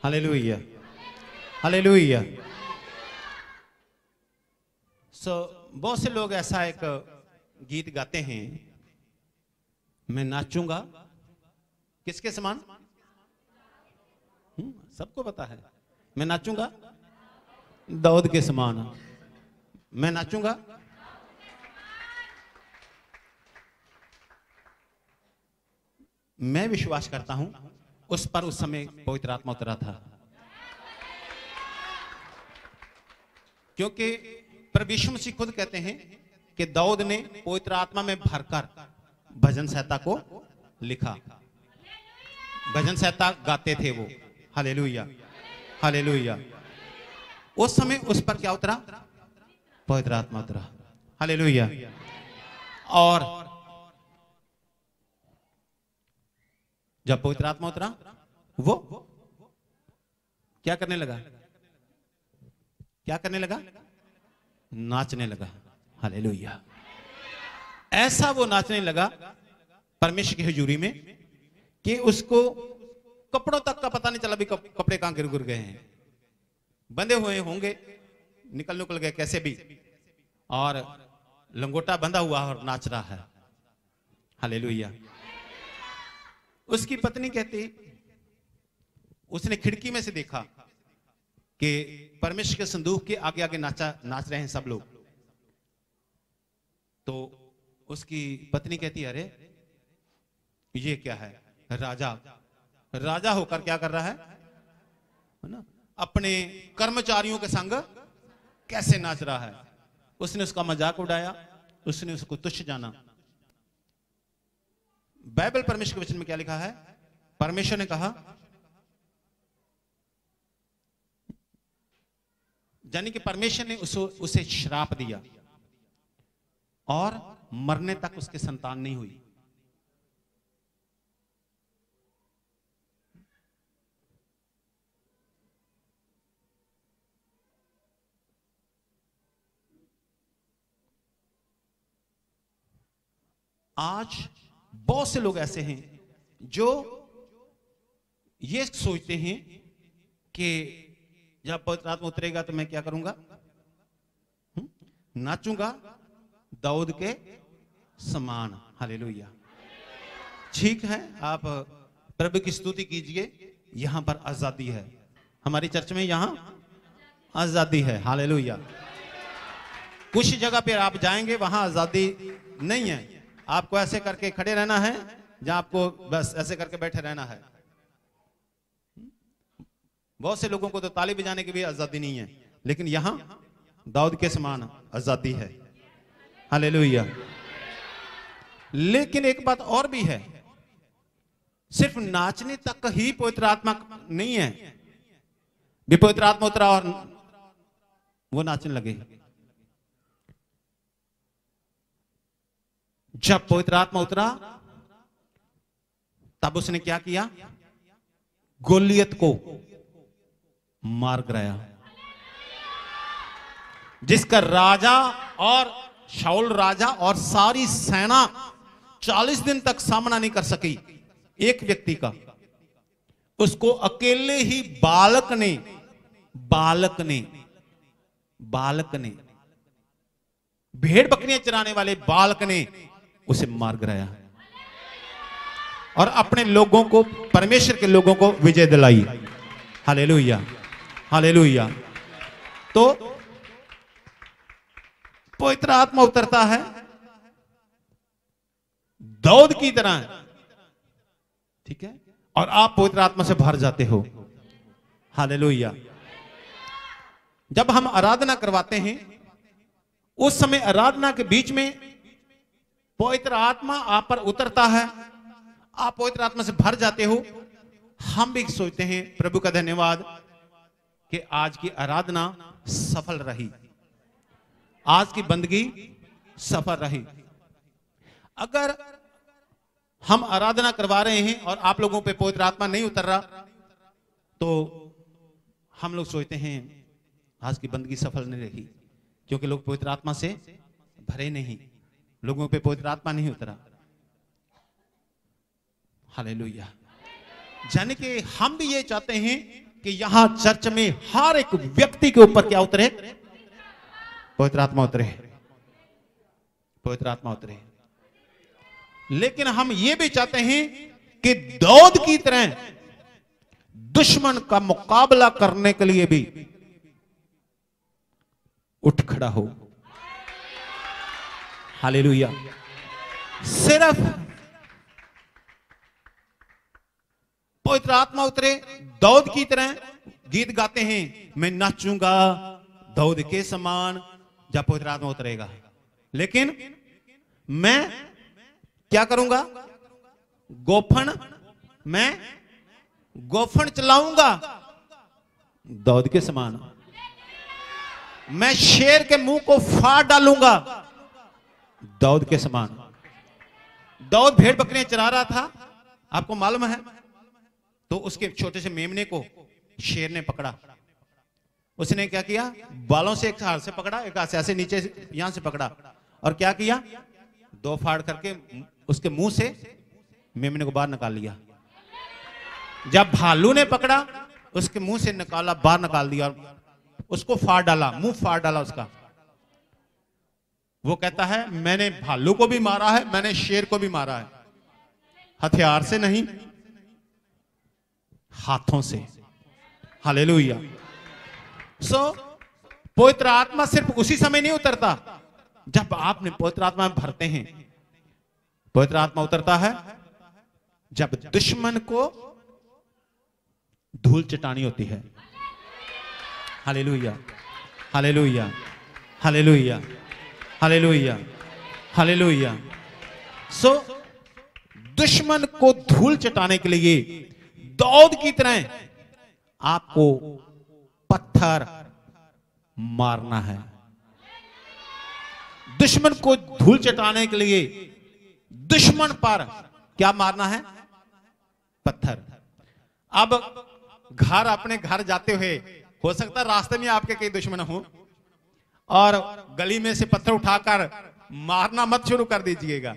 Hallelujah, hallelujah. बहुत से लोग ऐसा एक गीत गाते हैं, मैं नाचूंगा किसके समान? सबको पता है, मैं नाचूंगा दाऊद के समान, मैं नाचूंगा। मैं विश्वास करता हूं उस पर उस समय पवित्र आत्मा उतरा था, क्योंकि प्रभु यीशु मसीह खुद कहते हैं कि दाऊद ने पवित्र आत्मा में भरकर भजन संहिता को लिखा, भजन संहिता गाते थे वो। Hallelujah, hallelujah. उस समय उस पर क्या उतरा? पवित्र आत्मा उतरा। हालेलुया। और जब पवित्र आत्मा उतरा, वो क्या करने लगा? क्या करने लगा? नाचने लगा। हालेलुया। ऐसा वो नाचने लगा परमेश्वर की हुजूरी में कि उसको कपड़ों तक का पता नहीं चला भी कपड़े कहां गिर गिर गए हैं, बंधे हुए होंगे, निकल गए कैसे भी, और लंगोटा बंधा हुआ और नाच रहा है। हालेलुया। उसकी पत्नी कहती, उसने खिड़की में से देखा कि परमेश्वर के संदूक के आगे आगे नाच रहे हैं सब लोग। तो उसकी पत्नी कहती, अरे ये क्या है? राजा होकर क्या कर रहा है ना, अपने कर्मचारियों के संग कैसे नाच रहा है। उसने उसका मजाक उड़ाया, उसने उसको तुच्छ जाना। बाइबल परमेश्वर के वचन में क्या लिखा है? परमेश्वर ने कहा, यानी कि परमेश्वर ने उसे श्राप दिया और मरने तक उसके संतान नहीं हुई। आज बहुत से लोग ऐसे हैं जो ये सोचते हैं कि जब पवित्र आत्मा उतरेगा तो मैं क्या करूंगा? नाचूंगा दाऊद के समान। हालेलुया। ठीक है, आप प्रभु की स्तुति कीजिए। यहां पर आजादी है, हमारी चर्च में यहां आजादी है। हालेलुया। कुछ जगह पे आप जाएंगे वहां आजादी नहीं है, आपको ऐसे करके खड़े रहना है, जहां आपको बस ऐसे करके बैठे रहना है। बहुत से लोगों को तो ताली बजाने की भी आजादी नहीं है, लेकिन यहां दाऊद के समान आजादी है। हालेलुया। लेकिन एक बात और भी है, सिर्फ नाचने तक ही पवित्र आत्मा नहीं है। भी पवित्र आत्मा उतरा और वो नाचने लगे। जब पवित्र आत्मा उतरा तब उसने क्या किया? गोलियत को मार गिराया, जिसका राजा और शाऊल राजा और सारी सेना 40 दिन तक सामना नहीं कर सकी एक व्यक्ति का। उसको अकेले ही बालक ने भेड़ बकरियां चराने वाले बालक ने उसे मार गिराया और अपने लोगों को, परमेश्वर के लोगों को विजय दिलाई। Hallelujah, hallelujah. तो पवित्र आत्मा उतरता है दाऊद की तरह, ठीक है, और आप पवित्र आत्मा से भर जाते हो। हालेलुया। जब हम आराधना करवाते हैं उस समय आराधना के बीच में पवित्र आत्मा आप पर उतरता है, आप पवित्र आत्मा से भर जाते हो। हम भी सोचते हैं प्रभु का धन्यवाद कि आज की आराधना सफल रही, आज की बंदगी सफल रही। अगर हम आराधना करवा रहे हैं और आप लोगों पे पवित्र आत्मा नहीं उतर रहा, तो हम लोग सोचते हैं आज की बंदगी सफल नहीं रही, क्योंकि लोग पवित्र आत्मा से भरे नहीं, लोगों पे पवित्र आत्मा नहीं उतरा। हालेलुया। यानी कि हम भी ये चाहते हैं कि यहां चर्च में हर एक व्यक्ति के ऊपर क्या उतरे? पवित्र आत्मा उतरे, पवित्र आत्मा उतरे। लेकिन हम ये भी चाहते हैं कि दाऊद की तरह दुश्मन का मुकाबला करने के लिए भी उठ खड़ा हो। हालेलुया। सिर्फ पवित्र आत्मा उतरे, दाऊद की तरह गीत गाते हैं, मैं नाचूंगा दाऊद के समान, जब पवित्र आत्मा उतरेगा। लेकिन मैं क्या करूंगा? मैं गोफन चलाऊंगा दाऊद के समान। मैं शेर के मुंह को फाड़ डालूंगा दाऊद के समान। दाऊद भेड़ बकरियां चरा रहा था, आपको मालूम है, तो उसके छोटे से मेमने को शेर ने पकड़ा। उसने क्या किया? बालों से एक हाथ से पकड़ा, एक हाथ से ऐसे नीचे यहां से पकड़ा, और क्या किया? दो फाड़ करके उसके मुंह से मेमने को बाहर निकाल लिया। जब भालू ने पकड़ा, उसके मुंह से निकाला, बाहर निकाल दिया और उसको फाड़ डाला, मुंह फाड़ डाला उसका। वो कहता है मैंने भालू को भी मारा है, मैंने शेर को भी मारा है, हथियार से नहीं, हाथों से। हालेलुया। पवित्र आत्मा सिर्फ उसी समय नहीं उतरता जब आपने पवित्र आत्मा में भरते हैं। पवित्र आत्मा उतरता है जब दुश्मन को धूल चटानी होती है। Hallelujah, hallelujah, hallelujah, hallelujah, hallelujah. दुश्मन को धूल चटाने के लिए दाऊद की तरह आपको पत्थर मारना है। दुश्मन को धूल चटाने के लिए दुश्मन पर क्या मारना है? पत्थर। अब अपने घर जाते हुए हो सकता है रास्ते में आपके कई दुश्मन हो, और गली में से पत्थर उठाकर मारना मत शुरू कर दीजिएगा।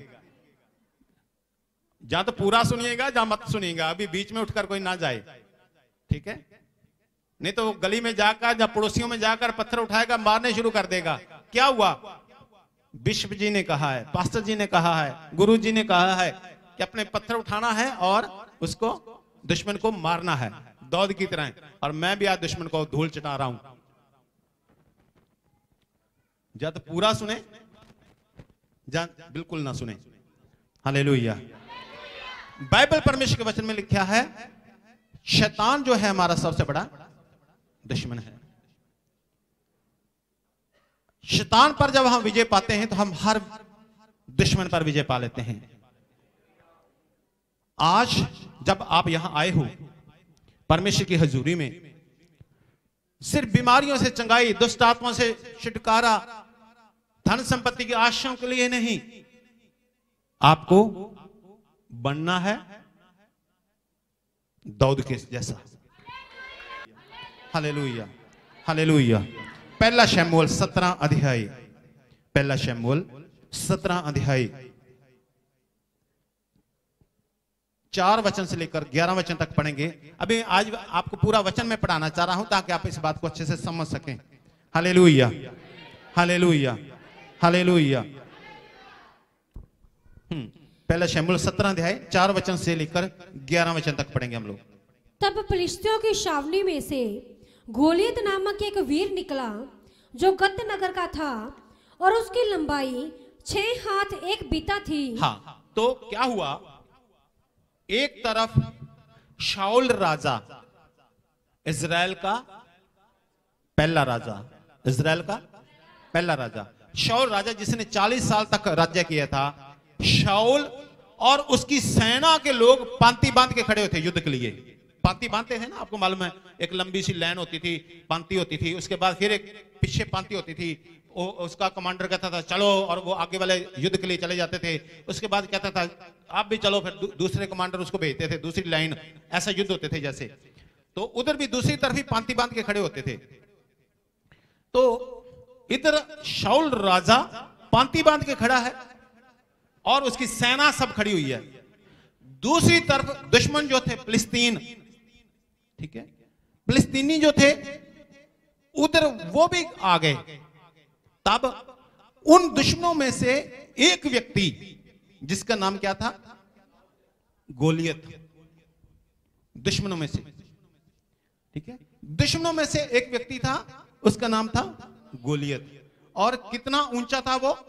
जहां तो पूरा सुनिएगा, जहां मत सुनिएगा, अभी बीच में उठकर कोई ना जाए, ठीक है? नहीं तो गली में जाकर, जब पड़ोसियों में जाकर पत्थर उठाएगा, मारने शुरू कर देगा। क्या हुआ? बिशप जी ने कहा है, पास्टर जी ने कहा है, गुरु जी ने कहा है कि अपने पत्थर उठाना है और उसको, दुश्मन को मारना है दाऊद की तरह। और मैं भी आज दुश्मन को धूल चटा रहा हूं। या तो पूरा सुने, या बिल्कुल ना सुने। हालेलुया। बाइबल परमेश्वर के वचन में लिखा है, शैतान जो है हमारा सबसे बड़ा दुश्मन है। शैतान पर जब हम विजय पाते हैं तो हम हर दुश्मन पर विजय पा लेते हैं। आज जब आप यहां आए हो परमेश्वर की हजूरी में, सिर्फ बीमारियों से चंगाई, दुष्ट आत्मा से छुटकारा, धन संपत्ति की आशाओं के लिए नहीं, आपको बनना है दाऊद के जैसा। Hallelujah, hallelujah. पहला शमूएल 17 अध्याय, पहला शमूएल 17 अध्याय 4 वचन से लेकर 11 वचन तक पढ़ेंगे। अभी आज आपको पूरा वचन में पढ़ाना चाह रहा हूं ताकि आप इस बात को अच्छे से समझ सकें। Hallelujah, hallelujah, hallelujah. पहला शमूएल 17 अध्याय 4 वचन से लेकर 11 वचन तक पढ़ेंगे हम लोग। तब फिलिस्तियों की छावनी में से गोलियत नामक एक वीर निकला जो गत नगर का था, और उसकी लंबाई 6 हाथ 1 बीता थी। हाँ, तो क्या हुआ? एक तरफ शाऊल राजा, इजराइल का पहला राजा, इजराइल का पहला राजा, शाऊल राजा जिसने 40 साल तक राज्य किया था। शाऊल और उसकी सेना के लोग पांति बांध के खड़े होते युद्ध के लिए। पांति बांधते थे ना, आपको मालूम है, एक लंबी सी लाइन होती थी, पांति होती थी, उसके बाद फिर एक पीछे पांति होती थी। उसका कमांडर कहता था चलो, और वो आगे वाले युद्ध के लिए चले जाते थे। उसके बाद कहता था आप भी चलो, फिर दूसरे कमांडर उसको भेजते थे, दूसरी लाइन, ऐसा युद्ध होते थे जैसे। तो उधर भी दूसरी तरफ ही पांति बांध के खड़े होते थे। तो इधर शाऊल राजा पांति बांध के खड़ा है और उसकी सेना सब खड़ी हुई है। दूसरी तरफ दुश्मन जो थे फिलिस्तीन, ठीक है, फिलिस्तीनी जो थे उधर वो भी आ गए। तब उन दुश्मनों में से एक व्यक्ति जिसका नाम क्या था? गोलियत। दुश्मनों में से, ठीक है, दुश्मनों में से एक व्यक्ति था, उसका नाम था गोलियत। और कितना ऊंचा था वो?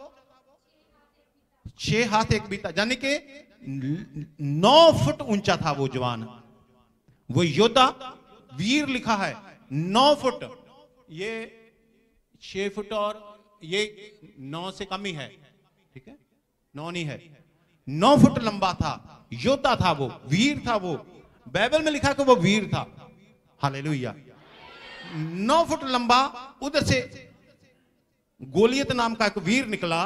6 हाथ 1 बीता, यानी कि 9 फुट ऊंचा था वो जवान, वो योद्धा, वीर लिखा है 9 फुट। ये 6 फुट और ये 9 से कम ही है, ठीक है, 9 नहीं है, 9 फुट लंबा था, योद्धा था वो, वीर था वो। बाइबल में लिखा कि वो वीर था। हालेलुया। 9 फुट लंबा, उधर से गोलियत नाम का एक वीर निकला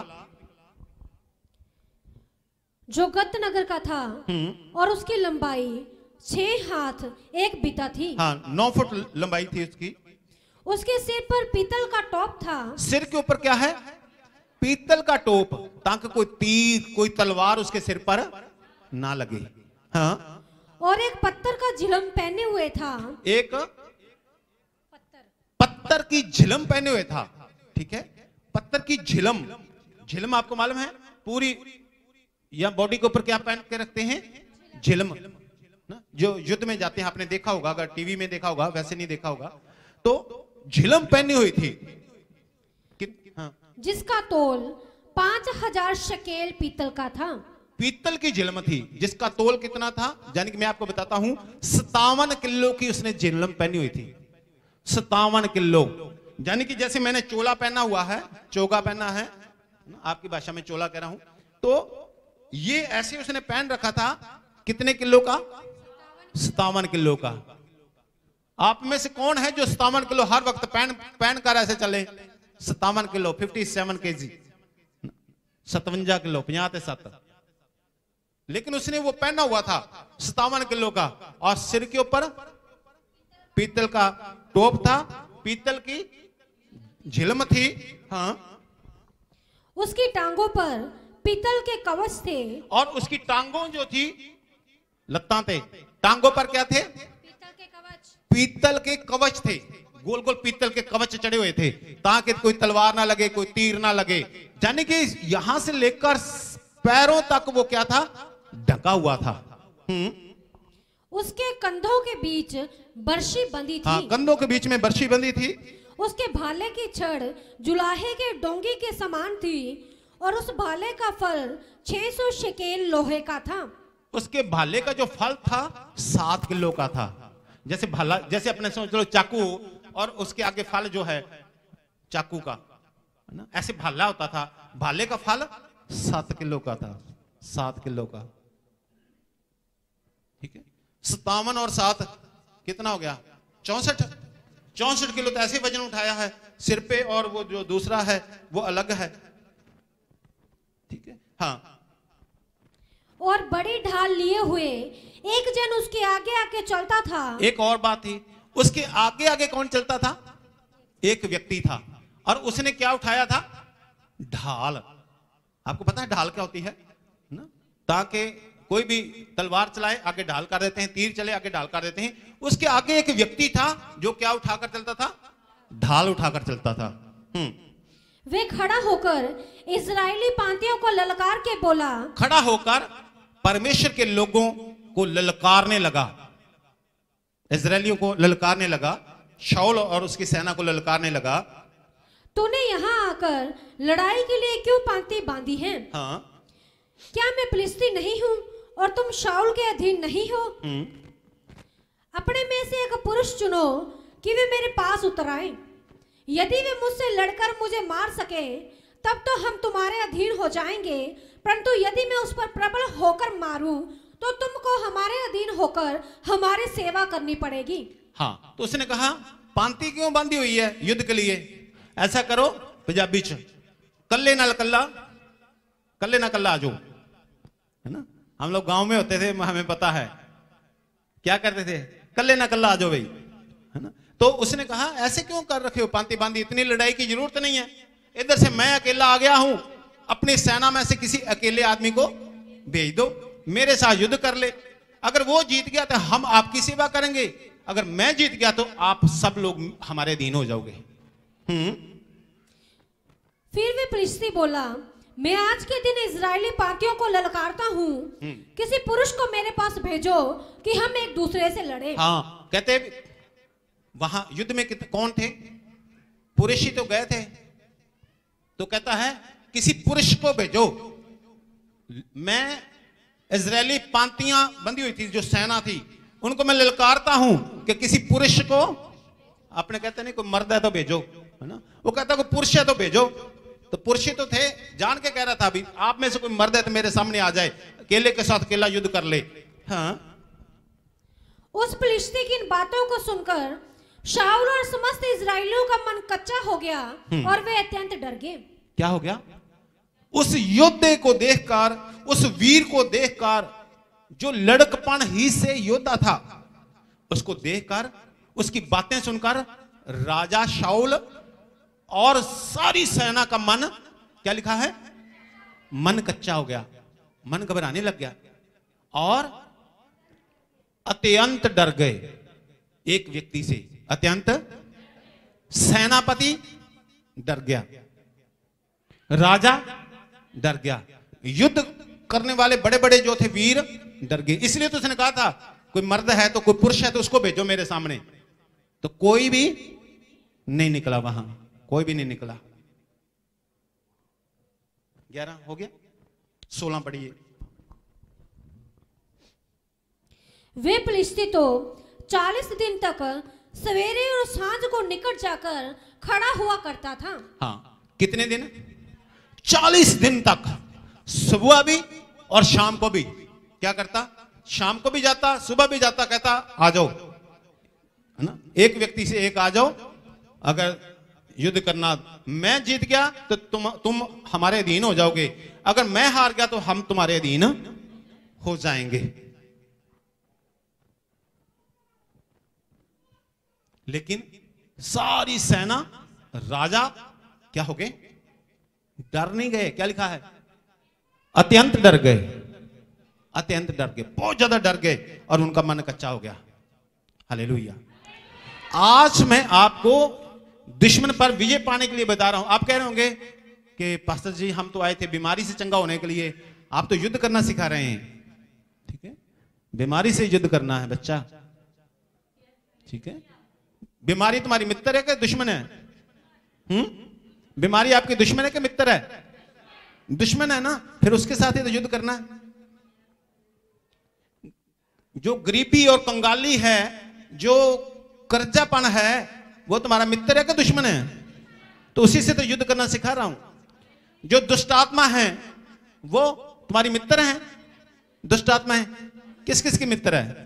जो गत नगर का था और उसकी लंबाई 6 हाथ 1 बीता थी। हाँ, 9 फुट लंबाई थी उसकी। उसके सिर पर पीतल का टोप था। सिर के ऊपर क्या है? पीतल का टोप, ताकि कोई तीर, कोई तलवार उसके सिर पर ना लगे। हाँ, और एक पत्थर का झिलम पहने हुए था। एक पत्थर की झिलम पहने हुए था, ठीक है, पत्थर की झिलम। झिलम आपको मालूम है, पूरी या बॉडी के ऊपर क्या पहन के रखते हैं? झिलम ना, जो युद्ध में जाते हैं, आपने देखा होगा, अगर टीवी में देखा होगा, वैसे नहीं देखा होगा, तो झिलम पहनी हुई थी। हाँ, जिसका तोल 5000 शकेल पीतल का था। पीतल की झिलम थी जिसका तोल कितना था? यानी कि मैं आपको बताता हूं, 57 किलो की उसने झिलम पहनी हुई थी। 57 किलो, यानी कि जैसे मैंने चोला पहना हुआ है, चोगा पहना है, आपकी भाषा में चोला कह रहा हूं, तो ये ऐसे उसने पहन रखा था। कितने किलो का? 57 किलो का। आप में से कौन है जो 57 किलो हर वक्त पहन कर ऐसे चले? 57 किलो, 57 केजी, 57 किलो, 57। लेकिन उसने वो पहना हुआ था 57 किलो का, और सिर के ऊपर पीतल का टोप था, पीतल की झिलम थी। हाँ, उसकी टांगों पर पीतल के कवच थे। और उसकी टांगों जो थी, लत्ता थे, टांगों पर क्या थे? पीतल के कवच। पीतल के कवच थे, गोल गोल पीतल के कवच चढ़े हुए थे, ताकि कोई तलवार ना लगे, कोई तीर ना लगे। यानी कि यहां से लेकर पैरों तक वो क्या था? ढका हुआ था। उसके कंधों के बीच बर्शी बंधी थी। हाँ, कंधों के बीच में बर्शी बंधी थी। उसके भाले की छड़ जुलाहे के डोंगी के समान थी, और उस भाले का फल 600 शकेल लोहे का था। उसके भाले का जो फल था 7 किलो का था। जैसे भाला, जैसे अपने समझ लो चाकू, और उसके आगे फल जो है चाकू का, है ना, ऐसे भाला होता था। भाले का फल 7 किलो का था, 7 किलो का, ठीक है। 57 और 7 कितना हो गया? 64 किलो। तो ऐसे वजन उठाया है सिर पे, और वो जो दूसरा है वो अलग है, ठीक है। हाँ, और बड़ी ढाल लिए हुए एक जन उसके आगे आगे चलता था। एक और बात थी, उसके आगे आगे कौन चलता था? एक व्यक्ति था, और उसने क्या उठाया था? ढाल। आपको पता है ढाल क्या होती है ना? ताकि कोई भी तलवार चलाए आगे ढाल कर देते हैं, तीर चले आगे ढाल कर देते हैं। उसके आगे एक व्यक्ति था जो क्या उठाकर चलता था? ढाल उठाकर चलता था। वे खड़ा होकर इजरायली पांतियों को ललकार के बोला। खड़ा होकर परमेश्वर के लोगों को ललकारने लगा, इजरायलियों को ललकारने लगा, शाऊल और उसकी सेना को ललकारने लगा। तूने यहाँ आकर लड़ाई के लिए क्यों पांति बांधी है? हाँ, क्या मैं फिलिस्ती नहीं हूँ और तुम शाऊल के अधीन नहीं हो? अपने में से एक पुरुष चुनो कि वे मेरे पास उतर आए। यदि वे मुझसे लड़कर मुझे मार सके तब तो हम तुम्हारे अधीन हो जाएंगे, परंतु यदि मैं उस पर प्रबल होकर मारूं तो तुमको हमारे अधीन होकर हमारी सेवा करनी पड़ेगी। हाँ, तो उसने कहा पांति क्यों बांधी हुई है युद्ध के लिए? ऐसा करो पंजाबी च, कल्ले ना कल्ला, कल्ले ना कल्ला आजो, है ना। हम लोग गांव में होते थे, हमें पता है क्या करते थे, कल्ले ना कल्ला आजो भाई, है ना। तो उसने कहा ऐसे क्यों कर रखे हो पांति बांधी, इतनी लड़ाई की जरूरत नहीं है। इधर से मैं अकेला आ गया हूं, अपनी सेना में से किसी अकेले आदमी को भेज दो, मेरे साथ युद्ध कर ले। अगर वो जीत गया तो हम आपकी सेवा करेंगे, अगर मैं जीत गया तो आप सब लोग हमारे अधीन हो जाओगे। फिर वे फिलिस्ती बोला, मैं आज के दिन इजरायली पार्टियों को ललकारता हूँ, किसी पुरुष को मेरे पास भेजो कि हम एक दूसरे से लड़े। हाँ, कहते वहां युद्ध में कौन थे? पुरुष ही तो गए थे। तो कहता है किसी पुरुष को भेजो। मैं इजरायली पांतियां बंधी हुई थी, जो सेना थी, उनको मैं ललकारता हूं कि किसी पुरुष को, आपने कहते नहीं कोई मर्द है तो भेजो, है ना, वो कहता कोई पुरुष है तो भेजो। तो पुरुष ही तो थे, जान के कह रहा था अभी आप में से कोई मर्द है तो मेरे सामने आ जाए, अकेले के साथ अकेला युद्ध कर ले। हाँ, उस फिलिस्ती की इन बातों को सुनकर शाऊल और समस्त इजरायलियों का मन कच्चा हो गया और वे अत्यंत डर गए। क्या हो गया? उस योद्धे को देखकर, उस वीर को देखकर, जो लड़कपन ही से योद्धा था, उसको देखकर, उसकी बातें सुनकर राजा शाऊल और सारी सेना का मन, क्या लिखा है, मन कच्चा हो गया, मन घबराने लग गया और अत्यंत डर गए। एक व्यक्ति से अत्यंत, सेनापति डर गया, राजा डर गया, युद्ध करने वाले बड़े बड़े जो थे वीर डर गए। इसलिए तो उसने कहा था कोई मर्द है तो, कोई पुरुष है तो उसको भेजो मेरे सामने। तो कोई भी नहीं निकला, वहां कोई भी नहीं निकला। 11 हो गया, 16 पढ़िए। वे फिलिस्ती तो 40 दिन तक सवेरे और सांझ को निकट जाकर खड़ा हुआ करता था। हाँ, कितने दिन? 40 दिन तक, सुबह भी और शाम को भी। क्या करता? शाम को भी जाता, सुबह भी जाता, कहता आ जाओ, है ना, एक व्यक्ति से एक आ जाओ, अगर युद्ध करना, मैं जीत गया तो तुम हमारे अधीन हो जाओगे, अगर मैं हार गया तो हम तुम्हारे अधीन हो जाएंगे। लेकिन सारी सेना, राजा क्या हो गए? डर नहीं गए। क्या लिखा है? अत्यंत डर गए, अत्यंत डर गए, बहुत ज्यादा डर गए और उनका मन कच्चा हो गया। हालेलुया। आज मैं आपको दुश्मन पर विजय पाने के लिए बता रहा हूं। आप कह रहे होंगे कि पास्टर जी हम तो आए थे बीमारी से चंगा होने के लिए, आप तो युद्ध करना सिखा रहे हैं। ठीक है, बीमारी से युद्ध करना है बच्चा, ठीक है। बीमारी तुम्हारी मित्र है कि दुश्मन है? बीमारी आपकी दुश्मन है कि मित्र है? दुश्मन है ना, फिर उसके साथ ही तो युद्ध करना है। जो गरीबी और कंगाली है, जो कर्जापन है, वो तुम्हारा मित्र है कि दुश्मन है? तो उसी से तो युद्ध करना सिखा रहा हूं। जो दुष्ट आत्मा है वो तुम्हारी मित्र है, दुष्ट आत्मा है, किस किस की मित्र है?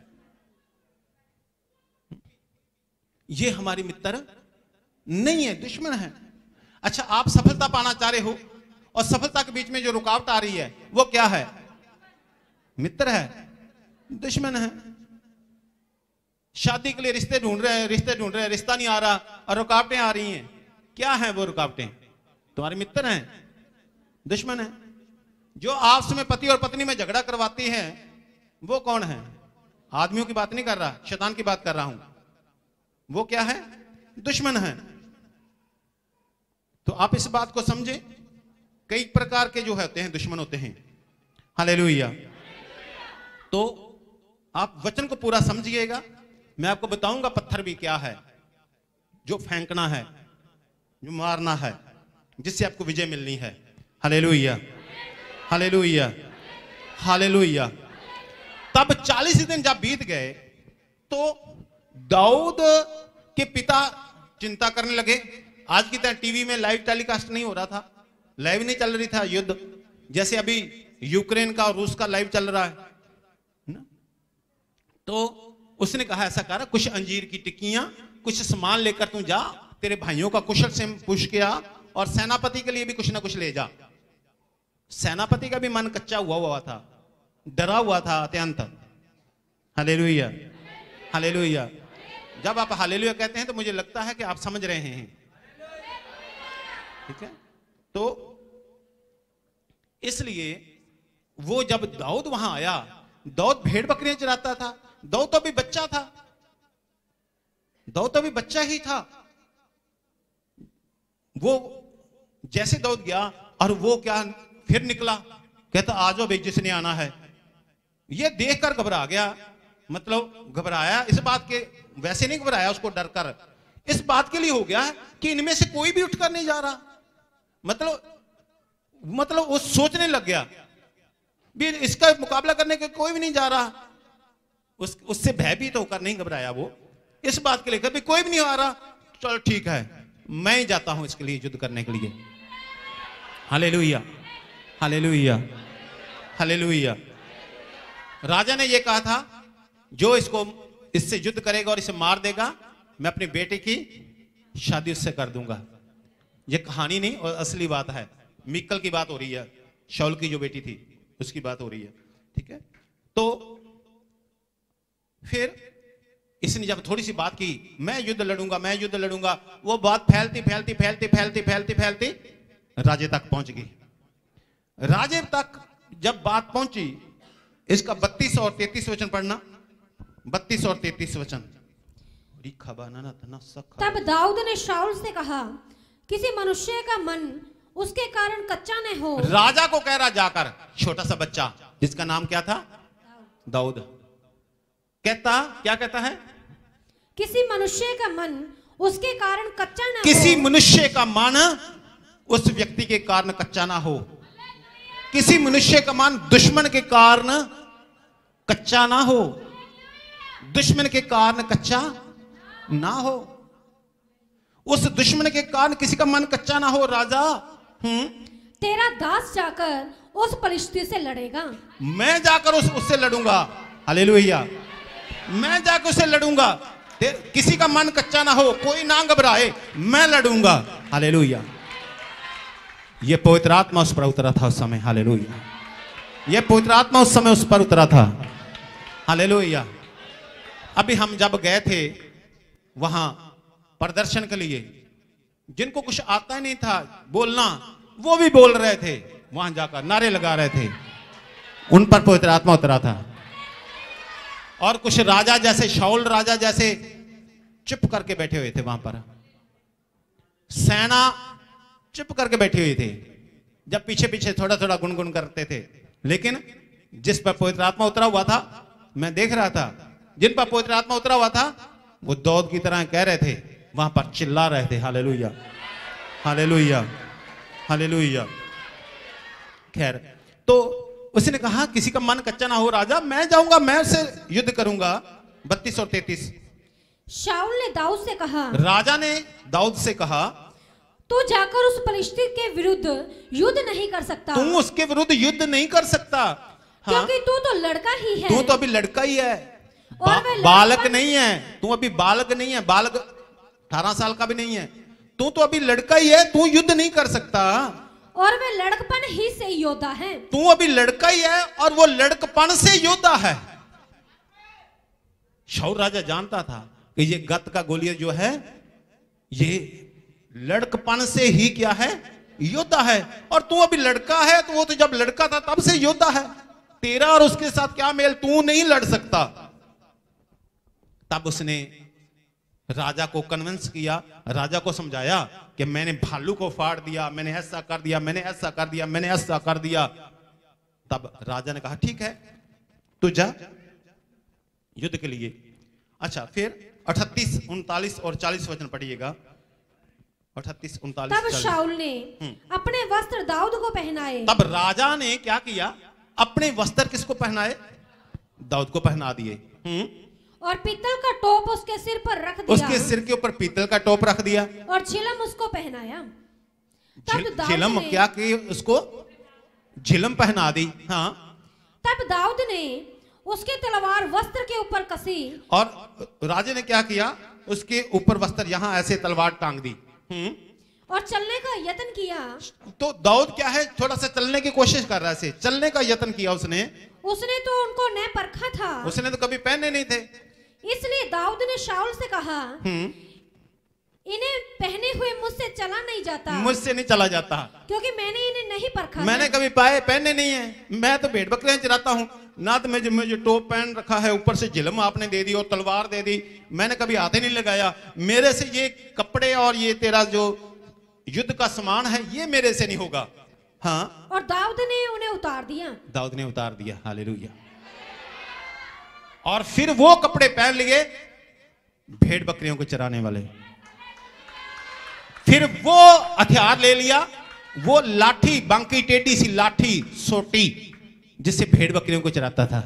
ये हमारी मित्र नहीं है, दुश्मन है। अच्छा, आप सफलता पाना चाह रहे हो और सफलता के बीच में जो रुकावट आ रही है वो क्या है? मित्र है, दुश्मन है। शादी के लिए रिश्ते ढूंढ रहे हैं, रिश्ता नहीं आ रहा और रुकावटें आ रही हैं। क्या है वो रुकावटें? तुम्हारे मित्र हैं, दुश्मन है। जो आपस में पति और पत्नी में झगड़ा करवाती है वो कौन है? आदमियों की बात नहीं कर रहा, शैतान की बात कर रहा हूं। वो क्या है? दुश्मन है। तो आप इस बात को समझे, कई प्रकार के जो होते हैं दुश्मन होते हैं। हालेलुया। तो आप वचन को पूरा समझिएगा। मैं आपको बताऊंगा पत्थर भी क्या है, जो फेंकना है, जो मारना है, जिससे आपको विजय मिलनी है। Hallelujah, hallelujah, hallelujah. तब 40 दिन जब बीत गए तो दाऊद के पिता चिंता करने लगे। आज की तरह टीवी में लाइव टेलीकास्ट नहीं हो रहा था, लाइव नहीं चल रही था युद्ध, जैसे अभी यूक्रेन का और रूस का लाइव चल रहा है ना। तो उसने कहा ऐसा कर, कुछ अंजीर की टिक्कियां, कुछ सामान लेकर तू जा, तेरे भाइयों का कुशल से पूछ के आ और सेनापति के लिए भी कुछ ना कुछ ले जा। सेनापति का भी मन कच्चा हुआ था, डरा हुआ था अत्यंत। Hallelujah, hallelujah. जब आप हालेलुया कहते हैं तो मुझे लगता है कि आप समझ रहे हैं, ठीक है। तो इसलिए वो जब दाऊद वहां आया, दाऊद भेड़ बकरियां चराता था, दाऊद तो अभी बच्चा था, दाऊद तो अभी बच्चा ही था। वो जैसे दाऊद गया और वो क्या फिर निकला, कहता आ जाओ भाई जिसने आना है। ये देखकर घबरा गया, मतलब घबराया इस बात के, वैसे नहीं घबराया उसको डर कर, इस बात के लिए हो गया कि इनमें से कोई भी उठकर नहीं जा रहा। मतलब वो सोचने लग गया भी इसका मुकाबला करने के कोई भी नहीं जा रहा। उससे भयभीत होकर नहीं घबराया वो, इस बात के लिए कभी कोई भी नहीं आ रहा, चल ठीक है मैं ही जाता हूं इसके लिए युद्ध करने के लिए। Hallelujah, hallelujah, hallelujah. राजा ने यह कहा था जो इससे युद्ध करेगा और इसे मार देगा, मैं अपनी बेटे की शादी उससे कर दूंगा। यह कहानी नहीं और असली बात है, मीकल की बात हो रही है, शाऊल की जो बेटी थी उसकी बात हो रही है। ठीक है, तो फिर इसने जब थोड़ी सी बात की, मैं युद्ध लड़ूंगा, मैं युद्ध लड़ूंगा, वो बात फैलती फैलती फैलती फैलती फैलती फैलती राजे तक पहुंच गई। राजे तक जब बात पहुंची, इसका 32 और 33 वचन पढ़ना, 32 और 33 वचन। तब दाऊद ने शाऊल से कहा, किसी मनुष्य का मन उसके कारण कच्चा न हो। राजा को कह रहा जाकर, छोटा सा बच्चा जिसका नाम क्या था, दाऊद, कहता, क्या कहता है, किसी मनुष्य का मन उसके कारण कच्चा ना हो। किसी मनुष्य का मन उस व्यक्ति के कारण कच्चा ना हो। किसी मनुष्य का मन दुश्मन के कारण कच्चा ना हो, दुश्मन के कारण कच्चा ना हो। उस दुश्मन के कारण किसी का मन कच्चा ना हो। राजा, तेरा दास जाकर उस पलिश्ती से लड़ेगा। मैं जाकर उससे लड़ूंगा। हालेलुया, मैं जाकर उससे लड़ूंगा। किसी का मन कच्चा ना हो, कोई ना घबराए, मैं लड़ूंगा। हालेलुया। ये पवित्र आत्मा उस पर उतरा था उस समय। हालेलुया, ये पवित्र आत्मा उस समय उस पर उतरा था। हालेलुया। अभी हम जब गए थे वहां प्रदर्शन के लिए, जिनको कुछ आता ही नहीं था बोलना, वो भी बोल रहे थे, वहां जाकर नारे लगा रहे थे, उन पर पवित्र आत्मा उतरा था। और कुछ राजा जैसे, शाऊल राजा जैसे चुप करके बैठे हुए थे वहां पर, सेना चुप करके बैठी हुई थी, जब पीछे पीछे थोड़ा थोड़ा गुनगुन करते थे। लेकिन जिस पर पवित्र आत्मा उतरा हुआ था, मैं देख रहा था, जिन पर पवित्र आत्मा उतरा हुआ था वो दाऊद की तरह कह रहे थे, वहां पर चिल्ला रहे थे। Hallelujah, hallelujah, hallelujah. खैर, तो उसने कहा किसी का मन कच्चा ना हो राजा, मैं जाऊंगा, मैं उससे युद्ध करूंगा। 32 और 33। शाऊल ने दाऊद से कहा, राजा ने दाऊद से कहा, तू जाकर उस पलिश्ती के विरुद्ध युद्ध नहीं कर सकता। तू उसके विरुद्ध युद्ध नहीं कर सकता। हाँ? क्योंकि तू तो लड़का ही है। तू तो अभी लड़का ही है, बालक नहीं है। तू अभी बालक नहीं है, बालक 18 साल का भी नहीं है। तू तो अभी लड़का ही है, तू युद्ध नहीं कर सकता। और वे लड़कपन ही से योद्धा है। तू अभी लड़का ही है और वो लड़कपन से योद्धा है। शाऊल राजा जानता था कि ये गत का गोलियत जो है, ये लड़कपन से ही क्या है, योद्धा है। और तू अभी लड़का है, तो वो तो जब लड़का था तब से योद्धा है। तेरा और उसके साथ क्या मेल, तू नहीं लड़ सकता। तब उसने राजा को कन्विंस किया, राजा को समझाया कि मैंने भालू को फाड़ दिया, मैंने ऐसा कर दिया, मैंने ऐसा कर दिया, मैंने ऐसा कर दिया। तब राजा ने कहा ठीक है, तू जा युद्ध के लिए। अच्छा, फिर 38, 39 और 40 वचन पढ़िएगा। 38, 39, तब शाऊल ने अपने वस्त्र दाऊद को पहनाए। तब राजा ने क्या किया, अपने वस्त्र किसको पहनाए, दाऊद को पहना दिए। और पीतल का टोप उसके सिर पर रख दिया। उसके सिर के ऊपर पीतल का टोप रख दिया। और झिलम उसको पहनाया। तब झिलम क्या की, उसको झिलम पहना दी। हाँ, तब दाऊद ने उसकी तलवार वस्त्र के ऊपर कसी। और राजे ने क्या किया, उसके ऊपर वस्त्र यहां ऐसे तलवार टांग दी। और चलने का यत्न किया। तो दाऊद क्या है, थोड़ा सा चलने की कोशिश कर रहा है, चलने का यत्न किया उसने। उसने तो उनको न परखा था, उसने तो कभी पहने नहीं थे। इसलिए दाऊद ने शाऊल से कहा, इन्हें पहने हुए मुझसे चला नहीं जाता। मुझसे नहीं चला जाता, क्योंकि मैंने इन्हें नहीं परखा। मैंने कभी पाए पहने नहीं है। मैं तो भेड़ बकरियां चराता हूँ, ना तो मुझे टॉप पहन रखा है, ऊपर से जिल्म आपने दे दी और तलवार दे दी, मैंने कभी हाथ ही नहीं लगाया, मेरे से ये कपड़े और ये तेरा जो युद्ध का सामान है ये मेरे से नहीं होगा। हाँ, और दाऊद ने उन्हें उतार दिया। दाऊद ने उतार दिया, हालेलुया। और फिर वो कपड़े पहन लिए भेड़ बकरियों को चराने वाले, फिर वो हथियार ले लिया, वो लाठी, बांकी टेढ़ी सी लाठी सोटी जिससे भेड़ बकरियों को चराता था।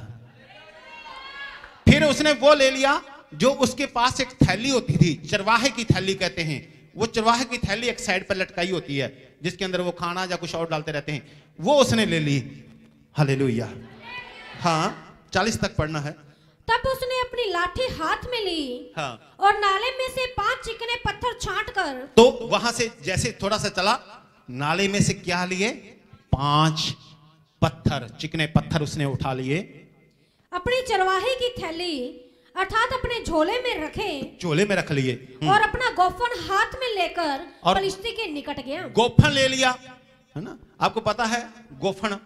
फिर उसने वो ले लिया जो उसके पास एक थैली होती थी, चरवाहे की थैली कहते हैं, वो चरवाहे की थैली एक साइड पर लटकाई होती है जिसके अंदर वो खाना या कुछ और डालते रहते हैं, वो उसने ले ली, हालेलुया। हाँ, 40 तक पढ़ना है। तब उसने अपनी लाठी हाथ में ली, हाँ, और नाले में से 5 चिकने पत्थर छांटकर, तो वहां से जैसे थोड़ा सा चला, नाले में से क्या लिए? 5 पत्थर, चिकने पत्थर उसने उठा लिए, अपनी चरवाहे की थैली अर्थात अपने झोले में रखे, झोले में रख लिए, और अपना गोफन हाथ में लेकर और फलिश्ती के निकट गया। गोफन ले लिया, है ना? आपको पता है गोफन,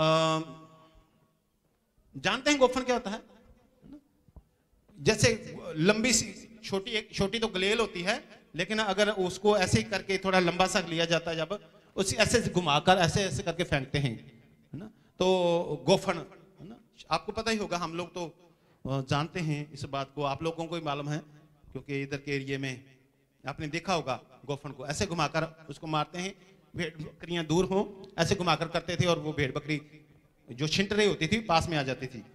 जानते हैं गोफन क्या होता है? जैसे लंबी सी छोटी तो गलेल होती है, लेकिन अगर उसको ऐसे ही करके थोड़ा लंबा सा लिया जाता है, जब उसे ऐसे घुमाकर ऐसे ऐसे करके फेंकते हैं, है ना, तो गोफन, है ना? आपको पता ही होगा, हम लोग तो जानते हैं इस बात को, आप लोगों को ही मालूम है क्योंकि इधर के एरिया में आपने देखा होगा, गोफन को ऐसे घुमाकर उसको मारते हैं, भेड़ बकरियां दूर हो ऐसे घुमाकर करते थे, और वो भेड़ बकरी जो छिंट रही होती थी पास में आ जाती थी।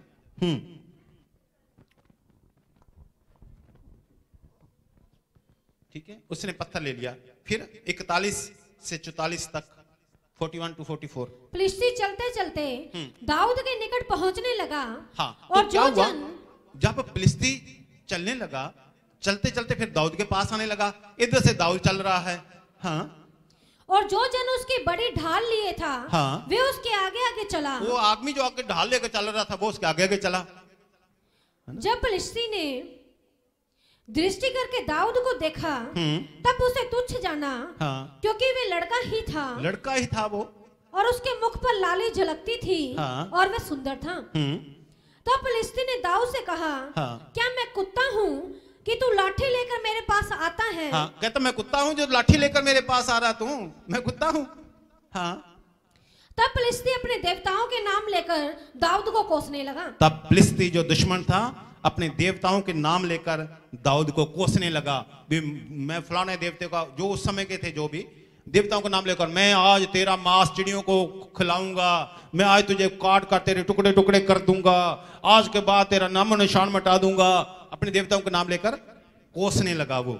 ठीक है, उसने पत्थर ले लिया। फिर 41 से 44 तक, 41 to 44, फलिश्ती चलते चलते दाऊद के निकट पहुंचने लगा। हाँ, और तो क्या जो हुआ? जन जब फिलिस्ती चलने लगा, चलते चलते फिर दाऊद के पास आने लगा, इधर से दाऊद चल रहा है। हाँ, और जो जन उसकी बड़ी ढाल लिए था, हाँ, वे उसके आगे आगे चला। वो आदमी जो आगे ढाल लेकर चल रहा था वो उसके आगे आगे चला। जब फलिश्ती ने दृष्टि करके दाऊद को देखा, तब उसे तुच्छ जाना, हाँ, क्योंकि वे लड़का ही था, लड़का ही था वो, और उसके मुख पर लाली झलकती थी, हाँ, और वह सुंदर था। तब फलिश्ती ने दाऊद से कहा, हाँ, क्या मैं कुत्ता हूँ कि तू लाठी लेकर मेरे पास आता है? हाँ, कहता मैं कुत्ता हूँ जो लाठी लेकर मेरे पास आ रहा तू, मैं कुत्ता हूँ। हाँ, तब फलिश्ती अपने देवताओं के नाम लेकर दाऊद को कोसने लगा। तब फिलिस्ती जो दुश्मन था अपने देवताओं के नाम लेकर दाऊद को कोसने लगा। मैं फलाने देवते का, जो उस समय के थे जो भी देवताओं का नाम लेकर, मैं आज तेरा मांस चिड़ियों को खिलाऊंगा, मैं आज तुझे काट कर तेरे टुकड़े टुकड़े कर दूंगा, आज के बाद तेरा नामो निशान मिटा दूंगा। अपने देवताओं का नाम लेकर कोसने लगा वो।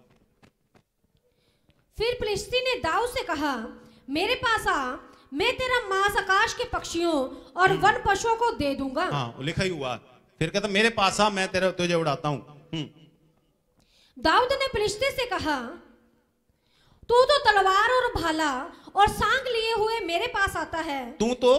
फिर फिलिस्ती ने दाऊद से कहा, मेरे पास आ, मैं तेरा मांस आकाश के पक्षियों और वन पशुओं को दे दूंगा। हाँ, लिखा ही हुआ। फिर कहता मेरे पास आ, मैं तुझे उड़ाता हूं। दाऊद ने फिलिस्ती से कहा, तू तो तलवार और भाला और सांग लिए हुए मेरे पास आता है। तू तो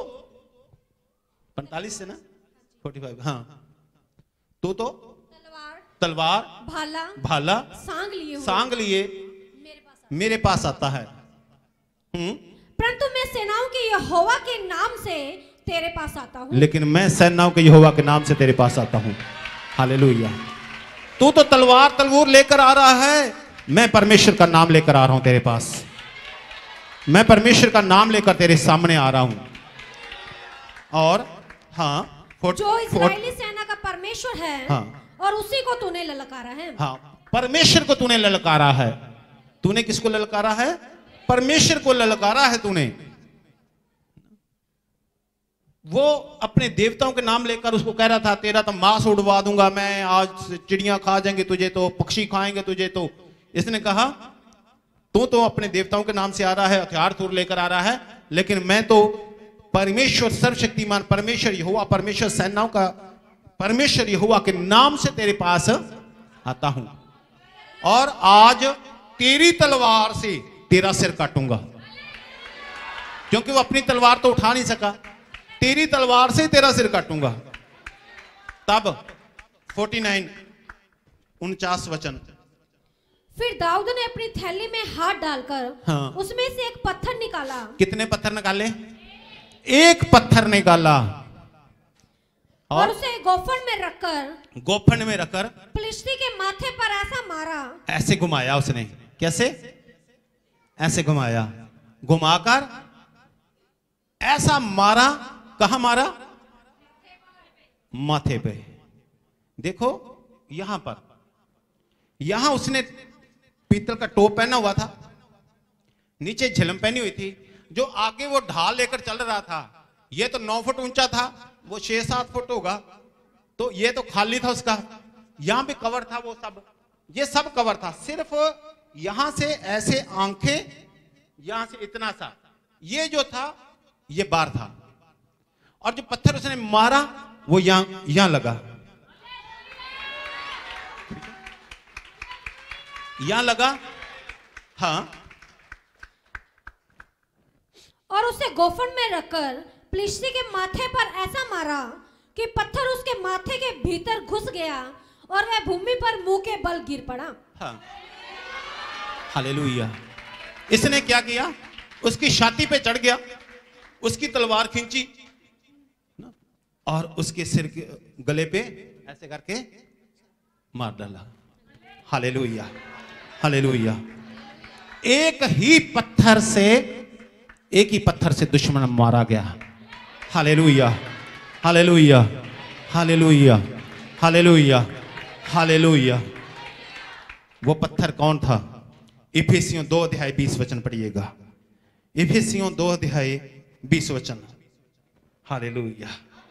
45 से ना 45, हाँ, तू तो तलवार भाला सांग लिए मेरे पास आता है। परंतु मैं सेनाओं के यहोवा के नाम से तेरे पास आता हूँ। लेकिन मैं सेनाओं के यहोवा के नाम से तेरे पास आता हूँ। हालेलुया। तू तो तलवार लेकर आ रहा है, मैं परमेश्वर का नाम लेकर आ रहा हूं तेरे पास। मैं परमेश्वर का नाम लेकर तेरे सामने आ रहा हूं। और हाँ, जो इस्राएली सेना का परमेश्वर है, हाँ, और उसी को तूने ललकारा है। हाँ, परमेश्वर को तूने ललकारा है। तूने किसको ललकारा है? परमेश्वर को ललकारा है तूने। वो अपने देवताओं के नाम लेकर उसको कह रहा था, तेरा तो मांस उड़वा दूंगा मैं, आज चिड़ियां खा जाएंगे तुझे, तो पक्षी खाएंगे तुझे। तो इसने कहा, तू तो अपने देवताओं के नाम से आ रहा है, हथियार तूर लेकर आ रहा है, लेकिन मैं तो परमेश्वर सर्वशक्तिमान परमेश्वर यहोवा, परमेश्वर सेनाओं का परमेश्वर यहोवा के नाम से तेरे पास आता हूं, और आज तेरी तलवार से तेरा सिर काटूंगा। क्योंकि वो अपनी तलवार तो उठा नहीं सका, तेरी तलवार से तेरा सिर काटूंगा। तब 49 49 वचन। फिर दाऊद ने अपनी थैली में हाथ डालकर, हाँ, उसमें से एक पत्थर निकाला। कितने पत्थर निकाले? एक पत्थर निकाला। और उसे गोफन में रखकर फिलिस्ती के माथे पर ऐसा मारा। ऐसे घुमाया उसने, कैसे? ऐसे घुमाया, घुमाकर ऐसा मारा। कहां मारा? माथे पे। देखो यहां पर, यहां उसने पीतल का टोप पहना हुआ था, नीचे झिलम पहनी हुई थी। जो आगे वो ढाल लेकर चल रहा था, ये तो 9 फुट ऊंचा था, वो 6-7 फुट होगा, तो ये तो खाली था उसका। यहां भी कवर था, वो सब, ये सब कवर था। सिर्फ यहां से ऐसे आंखें, यहां से इतना सा, ये जो था ये बार था। और जो पत्थर उसने मारा वो यहां लगा, यहां लगा। हाँ, और उसे गोफन में रखकर फिलिस्ती के माथे पर ऐसा मारा कि पत्थर उसके माथे के भीतर घुस गया और वह भूमि पर मुंह के बल गिर पड़ा। हाँ, हालेलुया। इसने क्या किया? उसकी छाती पे चढ़ गया, उसकी तलवार खींची और उसके सिर के गले पे ऐसे करके मार डाला। Hallelujah, hallelujah. एक ही पत्थर से दुश्मन मारा गया। Hallelujah, hallelujah, hallelujah, hallelujah, hallelujah. वो पत्थर कौन था? इफिसियों 2:20 पढ़िएगा। इफिसियों 2:20। हालेलुया।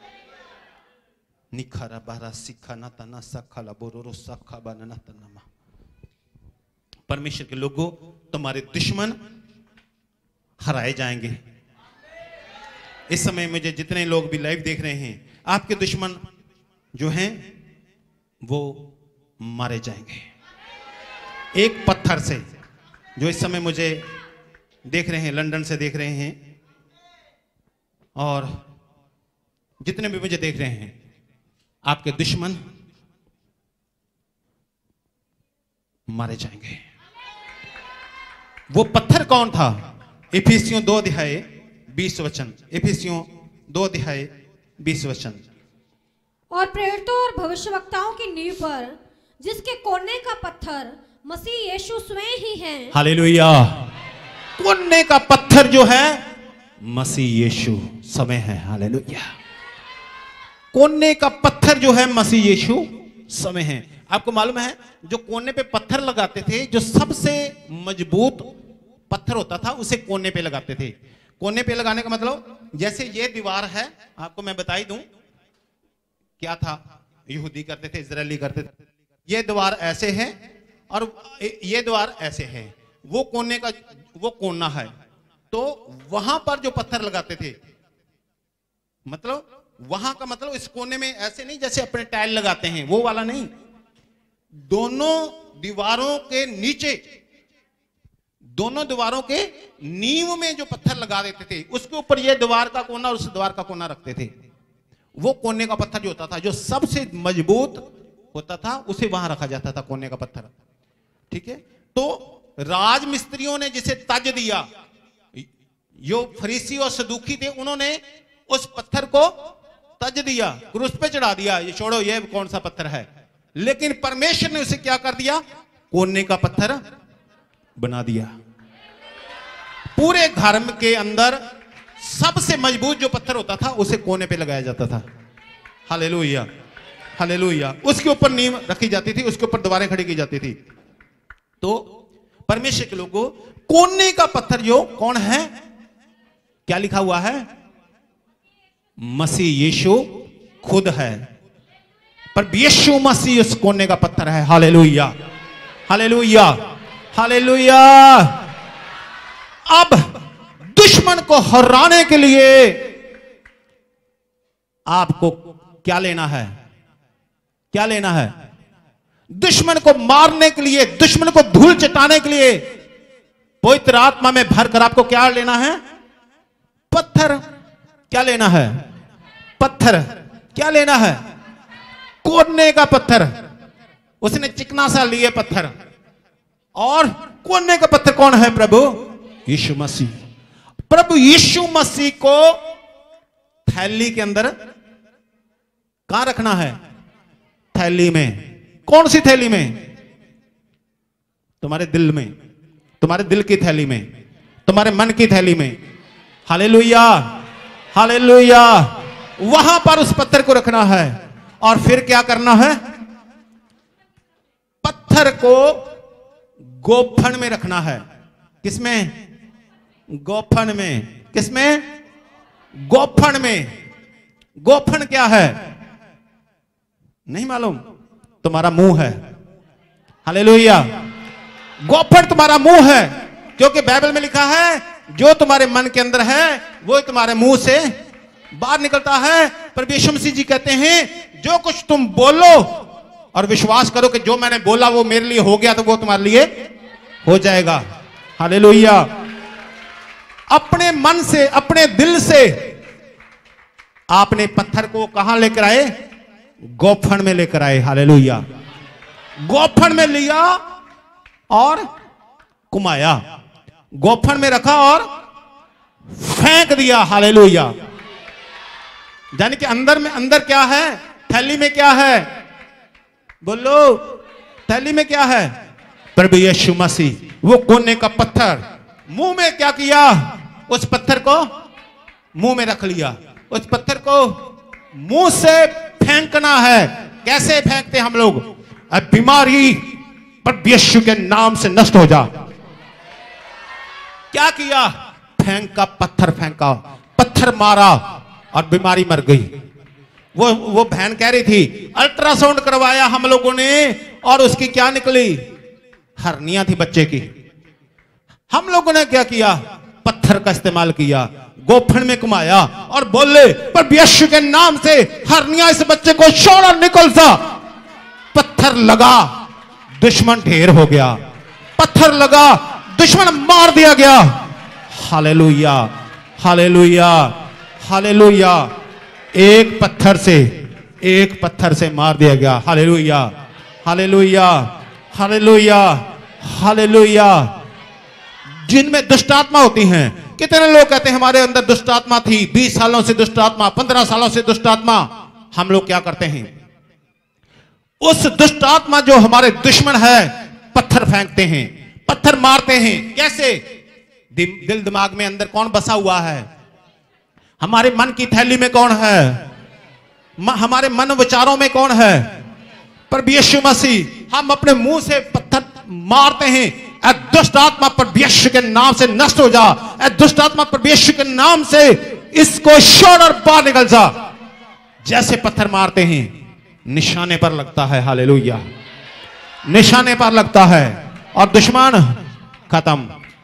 निखरा बारा सिखा ना तना सखला बोरो सखा बनना तनमा। परमेश्वर के लोगों, तुम्हारे दुश्मन हराए जाएंगे। इस समय मुझे जितने लोग भी लाइव देख रहे हैं, आपके दुश्मन जो हैं वो मारे जाएंगे एक पत्थर से। जो इस समय मुझे देख रहे हैं, लंदन से देख रहे हैं, और जितने भी मुझे देख रहे हैं, आपके दुश्मन मारे जाएंगे। वो पत्थर कौन था? इफिसियों 2:20। इफिसियों 2:20। और प्रेरितों और भविष्यवक्ताओं की नींव पर, जिसके कोने का पत्थर मसीह यीशु स्वयं ही है। हालेलुया। कोने का पत्थर जो है मसीह यीशु समय है। हालेलुया। कोने का पत्थर जो है मसीह यीशु समय है। आपको मालूम है, जो कोने पे पत्थर लगाते थे, जो सबसे मजबूत पत्थर होता था, उसे कोने पे लगाते थे। कोने पे लगाने का मतलब, जैसे ये दीवार है, आपको मैं बताई दूं क्या था, यहूदी करते थे, इजरायली करते थे। ये दीवार ऐसे है और ये दीवार ऐसे है, वो कोने का वो कोना है, तो वहां पर जो पत्थर लगाते थे, मतलब वहां का मतलब इस कोने में ऐसे नहीं जैसे अपने टाइल लगाते हैं, वो वाला नहीं। दोनों दीवारों के नीचे, दोनों दीवारों के नींव में जो पत्थर लगा देते थे, उसके ऊपर ये दीवार का कोना और उस दीवार का कोना रखते थे। वो कोने का पत्थर जो होता था, जो सबसे मजबूत होता था, उसे वहां रखा जाता था, कोने का पत्थर। ठीक है, तो राज मिस्त्रियों ने जिसे तज दिया, जो फरीसी और सदूकी थे, उन्होंने उस पत्थर को तज दिया, क्रूस पे चढ़ा दिया, ये छोड़ो ये कौन सा पत्थर है। लेकिन परमेश्वर ने उसे क्या कर दिया? कोने का पत्थर बना दिया। पूरे घर के अंदर सबसे मजबूत जो पत्थर होता था, उसे कोने पे लगाया जाता था। Hallelujah, hallelujah. उसके ऊपर नींव रखी जाती थी, उसके ऊपर दीवारें खड़ी की जाती थी। तो परमेश्वर के लोगों, कोने का पत्थर जो कौन है? क्या लिखा हुआ है? मसीह यीशु खुद है। पर यीशु मसीह उस कोने का पत्थर है। Hallelujah, hallelujah, hallelujah. अब दुश्मन को हराने के लिए आपको क्या लेना है? क्या लेना है? दुश्मन को मारने के लिए, दुश्मन को धूल चटाने के लिए पवित्र आत्मा में भरकर आपको क्या लेना है? पत्थर। क्या लेना है? पत्थर। क्या लेना है? कोने का पत्थर। उसने चिकना सा लिए पत्थर, और कोने का पत्थर कौन है? प्रभु यीशु मसीह। प्रभु यीशु मसीह को थैली के अंदर कहां रखना है? थैली में। कौन सी थैली में? तुम्हारे दिल में, तुम्हारे दिल की थैली में, तुम्हारे मन की थैली में। Hallelujah, hallelujah. वहां पर उस पत्थर को रखना है और फिर क्या करना है? पत्थर को गोफन में रखना है। किसमें? गोफन में। किसमें? गोफन में। गोफन क्या है? नहीं मालूम? तुम्हारा मुंह है। हालेलुया। गोफन तुम्हारा मुंह है, क्योंकि बाइबल में लिखा है जो तुम्हारे मन के अंदर है वो तुम्हारे मुंह से बाहर निकलता है। पर यीशु मसीह जी कहते हैं जो कुछ तुम बोलो और विश्वास करो कि जो मैंने बोला वो मेरे लिए हो गया, तो वो तुम्हारे लिए हो जाएगा। हालेलुया। अपने मन से, अपने दिल से आपने पत्थर को कहां लेकर आए? गोफन में लेकर आए। हालेलुया। गोफन में लिया और कुमाया, गोफन में रखा और फेंक दिया। हालेलुया। यानी कि अंदर में, अंदर क्या है? थैली में क्या है? बोलो, थैली में क्या है? प्रभु यीशु मसीह। वो कोने का पत्थर। मुंह में क्या किया? उस पत्थर को मुंह में रख लिया। उस पत्थर को मुंह से फेंकना है। कैसे फेंकते हम लोग? अब बीमारी प्रभु यीशु के नाम से नष्ट हो जा। क्या किया? फेंका, पत्थर फेंका, पत्थर मारा और बीमारी मर गई। वो बहन कह रही थी अल्ट्रासाउंड करवाया हम लोगों ने और उसकी क्या निकली? हर्निया थी बच्चे की। हम लोगों ने क्या किया? पत्थर का इस्तेमाल किया, गोफन में घुमाया और बोले पर यीशु के नाम से हर्निया इस बच्चे को छोड़ और निकल सा। पत्थर लगा, दुश्मन ढेर हो गया। पत्थर लगा, दुश्मन मार दिया गया। Hallelujah, hallelujah, hallelujah. एक पत्थर से मार दिया गया। Hallelujah, hallelujah, hallelujah, hallelujah. जिनमें दुष्ट आत्मा होती हैं, कितने लोग कहते हैं हमारे अंदर दुष्ट आत्मा थी, 20 सालों से दुष्ट आत्मा, 15 सालों से दुष्ट आत्मा। हम लोग क्या करते हैं? उस दुष्ट आत्मा जो हमारे दुश्मन है, पत्थर फेंकते हैं, पत्थर मारते हैं। कैसे? दिल दिमाग में अंदर कौन बसा हुआ है? हमारे मन की थैली में कौन है? हमारे मन विचारों में कौन है? पर यीशु मसीह। हम अपने मुंह से पत्थर मारते हैं, ऐ दुष्ट आत्मा पर यीशु के नाम से नष्ट हो जा। ऐ दुष्ट आत्मा पर यीशु के नाम से इसको छोड़ और बाहर निकल जा। जैसे पत्थर मारते हैं, निशाने पर लगता है। हालेलुया। निशाने पर लगता है और दुश्मन खत्म।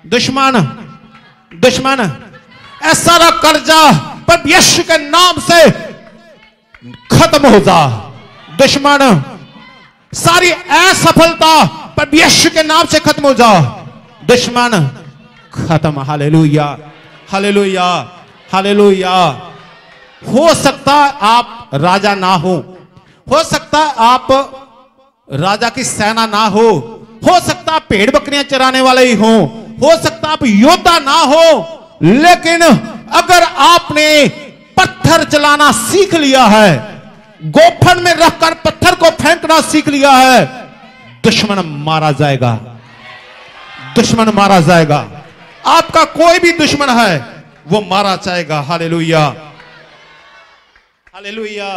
दुश्मन ऐसा ना कर्जा पर यीशु के नाम से खत्म हो जा। दुश्मन सारी असफलता पर यीशु के नाम से खत्म हो जा। दुश्मन खत्म। Hallelujah, hallelujah, hallelujah. हो सकता आप राजा ना हो सकता आप राजा की सेना ना हो सकता आप भेड़ बकरियां चराने वाले ही हो सकता आप योद्धा ना हो, लेकिन अगर आपने पत्थर चलाना सीख लिया है, गोफन में रखकर पत्थर को फेंकना सीख लिया है, दुश्मन मारा जाएगा। दुश्मन मारा जाएगा। आपका कोई भी दुश्मन है वो मारा जाएगा। Hallelujah, hallelujah,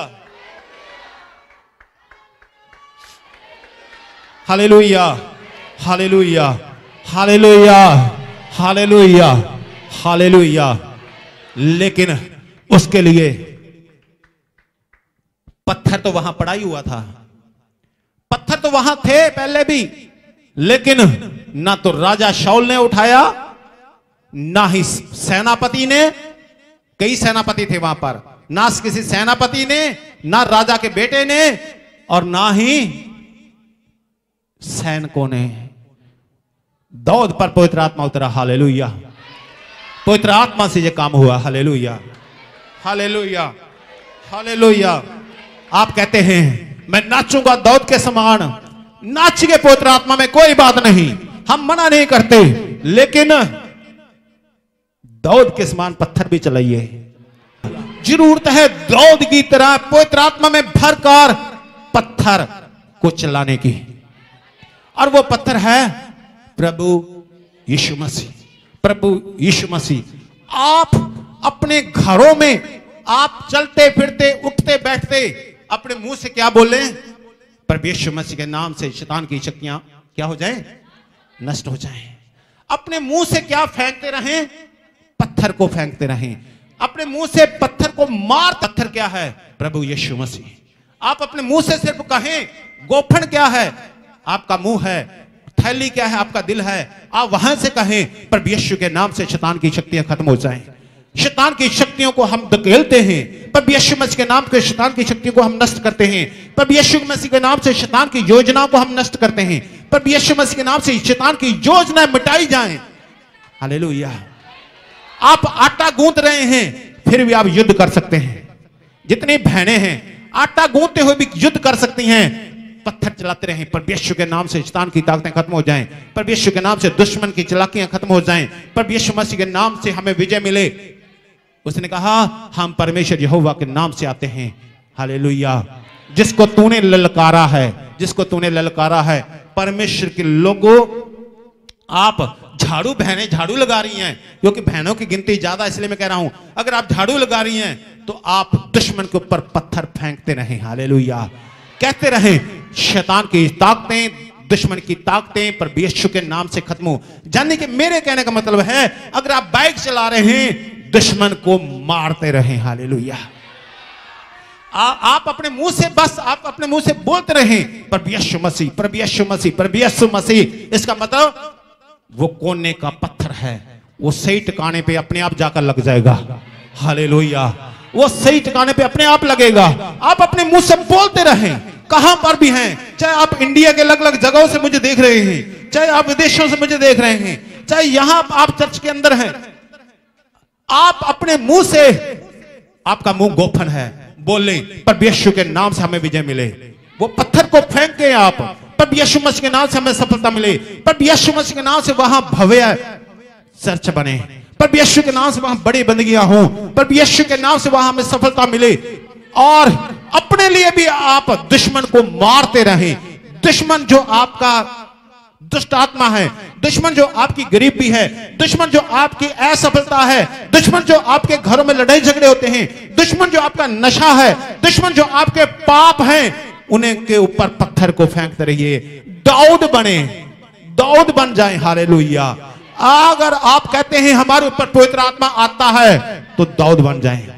hallelujah, hallelujah, hallelujah, hallelujah, hallelujah. लेकिन उसके लिए पत्थर तो वहां पड़ा ही हुआ था, पत्थर तो वहां थे पहले भी, लेकिन ना तो राजा शाऊल ने उठाया, ना ही सेनापति ने, कई सेनापति थे वहां पर, ना किसी सेनापति ने, ना राजा के बेटे ने, और ना ही सैनिकों ने। दाऊद पर पवित्र आत्मा उतरा। हालेलुया। पवित्र आत्मा से यह काम हुआ। Hallelujah, hallelujah, hallelujah. आप कहते हैं मैं नाचूंगा दाऊद के समान, नाचिए पवित्र आत्मा में, कोई बात नहीं, हम मना नहीं करते, लेकिन दाऊद के समान पत्थर भी चलाइए। जरूरत है दाऊद की तरह पवित्र आत्मा में भरकर पत्थर को चलाने की, और वो पत्थर है प्रभु यीशु मसीह। प्रभु यीशु मसीह। आप अपने घरों में आप चलते फिरते उठते बैठते अपने मुंह से क्या बोले? प्रभु यीशु मसीह के नाम से शैतान की शक्तियां क्या हो जाए? नष्ट हो जाएं। अपने मुंह से क्या फेंकते रहें? पत्थर को फेंकते रहें। अपने मुंह से पत्थर को मार। पत्थर क्या है? प्रभु यीशु मसीह। आप अपने मुंह से सिर्फ कहें। गोफन क्या है? आपका मुंह है। थैली क्या है? आपका दिल है। आप वहां से कहें प्रभु यीशु के नाम से शैतान की शक्तियां खत्म हो जाएं। शैतान की शक्तियों को हम धकेलते हैं। प्रभु यीशु मसीह के नाम से शैतान की शक्तियों को हम नष्ट करते हैं। प्रभु यीशु मसीह के नाम से शैतान की योजनाओं को हम नष्ट करते हैं। प्रभु यीशु मसीह के नाम से शैतान की योजनाएं मिटाई जाएं। हालेलुया। आप आटा गूंथ रहे हैं फिर भी आप युद्ध कर सकते हैं। जितनी बहनें हैं आटा गूंथते हुए भी युद्ध कर सकती हैं। पत्थर चलाते रहें। प्रभु यीशु के नाम से शैतान की ताकतें खत्म हो जाएं। प्रभु यीशु के नाम से दुश्मन की चालाकियां खत्म हो जाएं। प्रभु यीशु मसीह के नाम से हमें विजय मिले। उसने कहा हम परमेश्वर यहोवा के नाम से आते हैं। हालेलुया। जिसको तूने ललकारा है, जिसको तूने ललकारा है। परमेश्वर के लोगों, आप झाड़ू, बहनें झाड़ू लगा रही हैं क्योंकि बहनों की गिनती ज्यादा, इसलिए मैं कह रहा हूं अगर आप झाड़ू लगा रही हैं तो आप दुश्मन के ऊपर पत्थर फेंकते रहें। हालेलुया। कहते रहें शैतान की ताकतें, दुश्मन की ताकतें प्रभु यीशु के नाम से खत्म हो। जानने के मेरे कहने का मतलब है अगर आप बाइक चला रहे हैं दुश्मन को मारते रहें। हालेलुया। आप अपने मुंह से बस आप अपने मुंह से बोलते रहें प्रभु यीशु मसीह, प्रभु यीशु मसीह, प्रभु यीशु मसीह। इसका मतलब वो कोने का पत्थर है, वो सही ठिकाने पे अपने आप जाकर लग जाएगा। हालेलुया। वो सही ठिकाने पे अपने आप लगेगा। आप अपने मुंह से बोलते रहें। कहां पर भी हैं, चाहे आप इंडिया के अलग अलग जगहों से मुझे देख रहे हैं, चाहे आप विदेशों से मुझे देख रहे हैं, चाहे यहां आप चर्च के अंदर हैं, आप अपने मुंह से, आपका मुंह गोफन है, बोले प्रभु यीशु के नाम से हमें विजय मिले। वो पत्थर को फेंक के आप प्रभु यीशु मसीह के नाम से हमें सफलता मिले। प्रभु यीशु मसीह के नाम से वहां भव्य चर्च बने। प्रभु यीशु के नाम से वहां बड़ी बंदगियां हों। प्रभु यीशु के नाम से वहां हमें सफलता मिले। और अपने लिए भी आप दुश्मन को मारते रहें। दुश्मन जो आपका दुष्ट आत्मा है, दुश्मन जो आपकी गरीबी है, दुश्मन जो आपकी असफलता है, दुश्मन जो आपके घरों में लड़ाई झगड़े होते हैं, दुश्मन जो आपका नशा है, दुश्मन जो आपके पाप हैं, उन्हें के ऊपर पत्थर को फेंकते रहिए। दाऊद बने, दाऊद बन जाए। हालेलुया। अगर आप कहते हैं हमारे ऊपर पवित्र आत्मा आता है तो दाऊद बन जाए।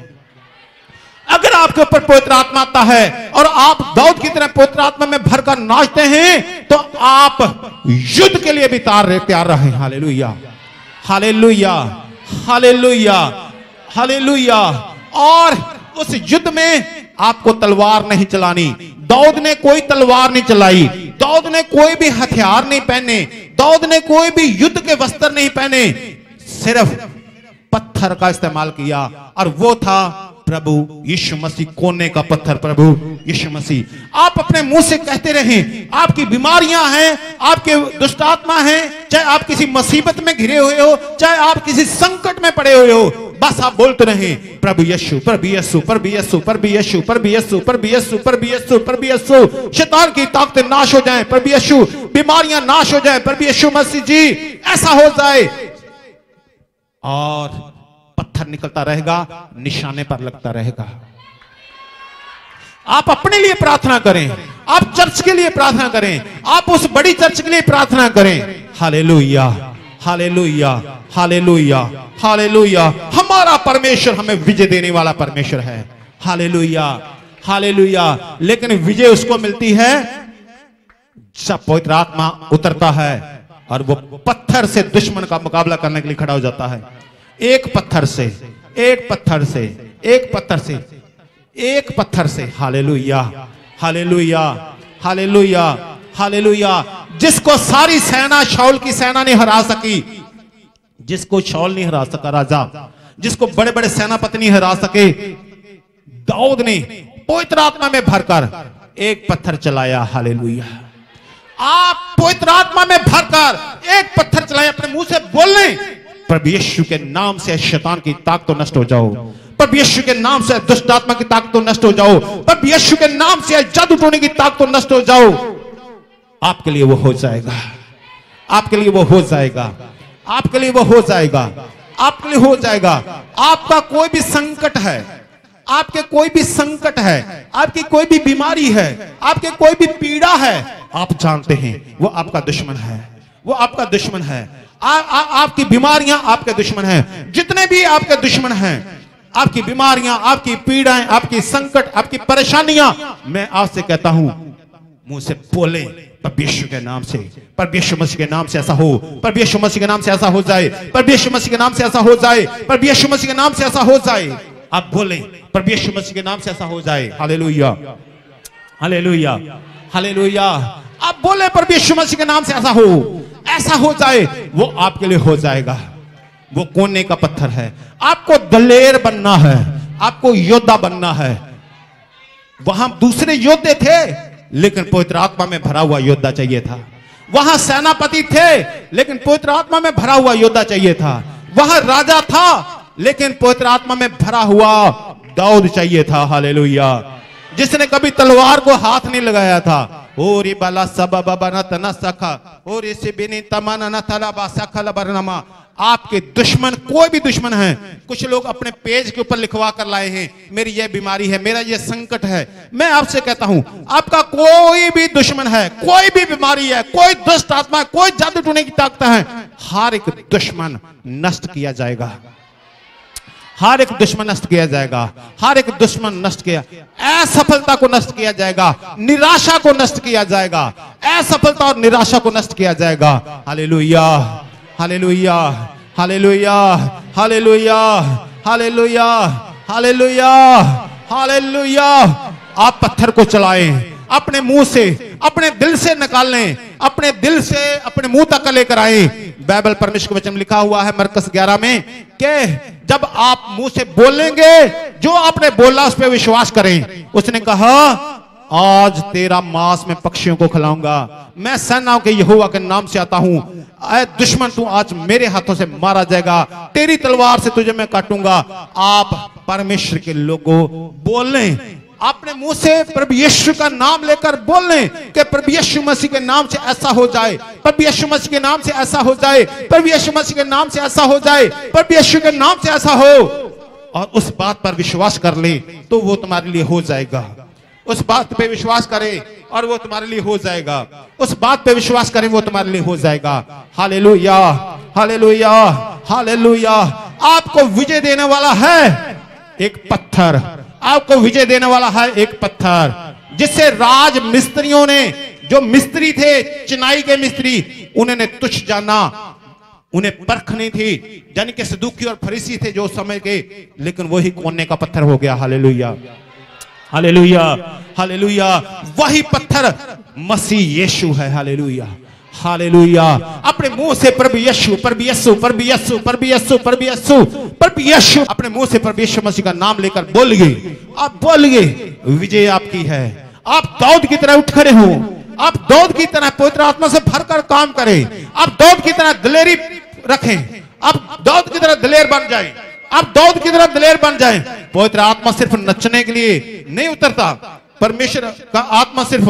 अगर आपके ऊपर पवित्र आत्मा आता है और आप दाऊद की तरह पवित्र आत्मा में भरकर नाचते हैं तो आप युद्ध के लिए भी तैयार रहे। हालेलुया। हालेलुया। हालेलुया। हालेलुया। और उस युद्ध में आपको तलवार नहीं चलानी। दाऊद ने कोई तलवार नहीं चलाई। दाऊद ने कोई भी हथियार नहीं पहने। दाऊद ने कोई भी युद्ध के वस्त्र नहीं पहने। सिर्फ पत्थर का इस्तेमाल किया और वो था प्रभु यीशु मसीह, कोने का पत्थर प्रभु यीशु मसीह। आप अपने मुंह से कहते रहें। आपकी बीमारियां हैं, आपके दुष्ट आत्मा हैं, चाहे आप किसी मुसीबत में घिरे हुए हो, चाहे आप किसी संकट में पड़े हुए हो, बस आप बोलते रहें प्रभु यीशु, प्रभु यीशु, प्रभु यीशु, प्रभु यीशु, प्रभु यीशु, प्रभु यीशु, प्रभु यीशु, प्रभु यीशु। शैतान की ताकतें नाश हो जाएं प्रभु यीशु। बीमारियां नाश हो जाएं प्रभु यीशु मसीह जी। ऐसा हो जाए और पत्थर निकलता रहेगा, निशाने पर लगता रहेगा। आप अपने लिए प्रार्थना करें, आप चर्च के लिए प्रार्थना करें, आप उस बड़ी चर्च के लिए प्रार्थना करें। हालेलुया। हालेलुया। हालेलुया। हालेलुया। हमारा परमेश्वर हमें विजय देने वाला परमेश्वर है। हालेलुया। हालेलुया। लेकिन विजय उसको मिलती है जब पवित्र आत्मा उतरता है और वो पत्थर से दुश्मन का मुकाबला करने के लिए खड़ा हो जाता है। एक पत्थर से, एक पत्थर से, एक पत्थर से, एक पत्थर से। हालेलुया। हालेलुया। हालेलुया। हालेलुया। जिसको सारी सेना, शाऊल की सेना नहीं हरा सकी, जिसको शाऊल नहीं हरा सका राजा, जिसको बड़े बड़े सेनापति नहीं हरा सके, दाऊद ने पवित्र आत्मा में भरकर एक पत्थर चलाया। हालेलुया। आप पवित्र आत्मा में भरकर एक पत्थर चलाए, अपने मुंह से बोल लें प्रभु यीशु के नाम से शैतान की ताकत तो नष्ट हो जाओ। प्रभु यीशु के नाम से दुष्ट आत्मा की ताकत नष्ट हो जाओ, प्रभु यीशु के नाम से जादू टोने की ताकत नष्ट हो जाओ। आपके लिए वो हो जाएगा, आपके लिए वो हो जाएगा, आपके लिए वो हो जाएगा, आपके लिए हो जाएगा। आपका कोई भी संकट है, आपके कोई भी संकट है, आपकी कोई भी बीमारी है, आपके कोई भी पीड़ा है, आप जानते हैं वो आपका दुश्मन है, वो आपका दुश्मन है। आपकी बीमारियां आपके दुश्मन हैं। जितने भी आपके दुश्मन हैं, आपकी बीमारियां, आपकी पीड़ाएं, आपकी संकट, आपकी परेशानियां, मैं आपसे कहता हूं मुंह से बोले प्रभु यीशु के नाम से, प्रभु यीशु मसीह के नाम से ऐसा हो, प्रभु यीशु मसीह के नाम से ऐसा हो जाए, प्रभु यीशु मसीह के नाम से ऐसा हो जाए, प्रभु यीशु मसीह के नाम से ऐसा हो जाए। आप बोले प्रभु यीशु मसीह के नाम से ऐसा हो जाए। Hallelujah, hallelujah, hallelujah. आप बोले प्रभु यीशु मसीह के नाम से ऐसा हो, ऐसा हो जाए, वो आपके लिए हो जाएगा। वो कोने का पत्थर है। आपको दलेर बनना है, आपको योद्धा बनना है। वहां दूसरे योद्धे थे, लेकिन पवित्र आत्मा में भरा हुआ योद्धा चाहिए था। वहां सेनापति थे, लेकिन पवित्र आत्मा में भरा हुआ योद्धा चाहिए था। वहां राजा था, लेकिन पवित्र आत्मा में भरा हुआ दाऊद चाहिए था। हालेलुया। जिसने कभी तलवार को हाथ नहीं लगाया था। ओरी बाला सबा बाबा न तना सखा और इसे बिनी तमाना न तला बा सखा लबरनमा। आपके दुश्मन, कोई भी दुश्मन है, कुछ लोग अपने पेज के ऊपर लिखवा कर लाए हैं, मेरी ये बीमारी है, मेरा ये संकट है। मैं आपसे कहता हूं, आपका कोई भी दुश्मन है, कोई भी बीमारी है, कोई दुष्ट आत्मा है, कोई जादू टोने की ताकत है, हर एक दुश्मन नष्ट किया जाएगा, हर एक दुश्मन नष्ट किया जाएगा, हर एक दुश्मन नष्ट किया, असफलता को नष्ट किया जाएगा, निराशा को नष्ट किया जाएगा, असफलता और निराशा को नष्ट किया जाएगा। Hallelujah, hallelujah, hallelujah, hallelujah, hallelujah, hallelujah, hallelujah. आप पत्थर को चलाएं, अपने मुंह से, अपने दिल से निकाल लें, अपने दिल से अपने मुंह तक लेकर आए। बाइबल परमेश्वर के वचन लिखा हुआ है मरकस 11 में कि जब आप मुंह से बोलेंगे, जो आपने बोला उस पर विश्वास करें। उसने कहा, आज तेरा मांस मैं पक्षियों को खिलाऊंगा, मैं सेनाओं के यहोवा के नाम से आता हूं। ऐ दुश्मन, तू आज मेरे हाथों से मारा जाएगा, तेरी तलवार से तुझे मैं काटूंगा। आप परमेश्वर के लोगों बोलें, अपने मुंह से प्रभु यीशु का नाम लेकर बोलें कि प्रभु यीशु मसीह के नाम से ऐसा हो जाए, प्रभु यीशु मसीह के नाम से ऐसा हो जाए, प्रभु यीशु मसीह के नाम से ऐसा हो जाए, प्रभु यीशु के नाम से ऐसा हो। और उस बात पर विश्वास कर ले तो वो तुम्हारे लिए हो जाएगा। उस बात पे विश्वास करें और वो तुम्हारे लिए हो जाएगा। उस बात पे विश्वास करें, वो तुम्हारे लिए हो जाएगा। Hallelujah, hallelujah, hallelujah. आपको विजय देने वाला है एक पत्थर, आपको विजय देने वाला है एक पत्थर, जिससे राज मिस्त्रियों ने, जो मिस्त्री थे, चिनाई के मिस्त्री, उन्होंने तुच्छ जाना, उन्हें परख नहीं थी। यानी कि सदूकी और फरीसी थे जो समय के, लेकिन वही कोने का पत्थर हो गया। Hallelujah, hallelujah, hallelujah. वही पत्थर मसीह यीशु है। Hallelujah, hallelujah. अपने मुंह से प्रभु यीशु, प्रभु यीशु, प्रभु यीशु, प्रभु यीशु, प्रभु यीशु, प्रभु यीशु, अपने मुंह से प्रभु यीशु मसीह का नाम लेकर बोलिए। आप बोलिए, विजय आपकी है। आप दाऊद की तरह उठ खड़े हो, आप दाऊद की तरह पवित्र आत्मा से भरकर काम करें, आप दाऊद की तरह दिलेरी रखें, आप दाऊद की तरह दिलेर बन जाएं, आप दाऊद की तरह दिलेर बन जाएं। पवित्र आत्मा सिर्फ नचने के लिए नहीं उतरता, परमेश्वर का आत्मा सिर्फ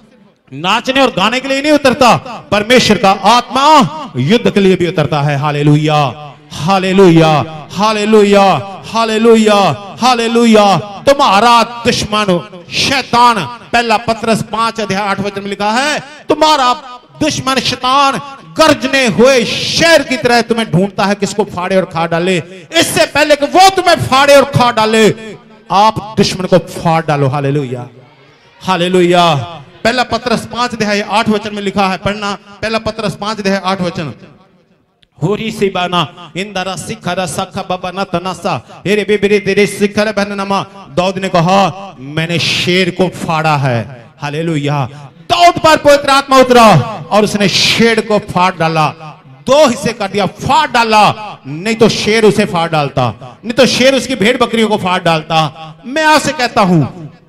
नाचने और गाने के लिए नहीं उतरता, परमेश्वर का आत्मा युद्ध के लिए भी उतरता है। Hallelujah, hallelujah, hallelujah, hallelujah, hallelujah. तुम्हारा दुश्मन शैतान, पहला पत्रस 5:8 में लिखा है, तुम्हारा दुश्मन शैतान गर्जने हुए शेर की तरह तुम्हें ढूंढता है, किसको फाड़े और खा डाले। इससे पहले कि वो तुम्हें फाड़े और खा डाले, आप दुश्मन को फाड़ डालो। Hallelujah, hallelujah. पहला पत्रस 5:8 में लिखा है, पढ़ना, पहला पत्रस 5:8। होरी सी बाना इंदरा सिखरा सखा बाबा न तनासा हेरे बेबरे तेरे सिखर बननमा। दाऊद ने कहा, मैंने शेर को फाड़ा है। हालेलुया। दाऊद पर पवित्र आत्मा उतरा और उसने शेर को फाड़ डाला, 2 हिस्से कर दिया, फाड़ डाला। नहीं तो शेर उसे फाड़ डालता, नहीं तो शेर उसकी भेड़ बकरियों को फाड़ डालता। मैं आपसे कहता हूं,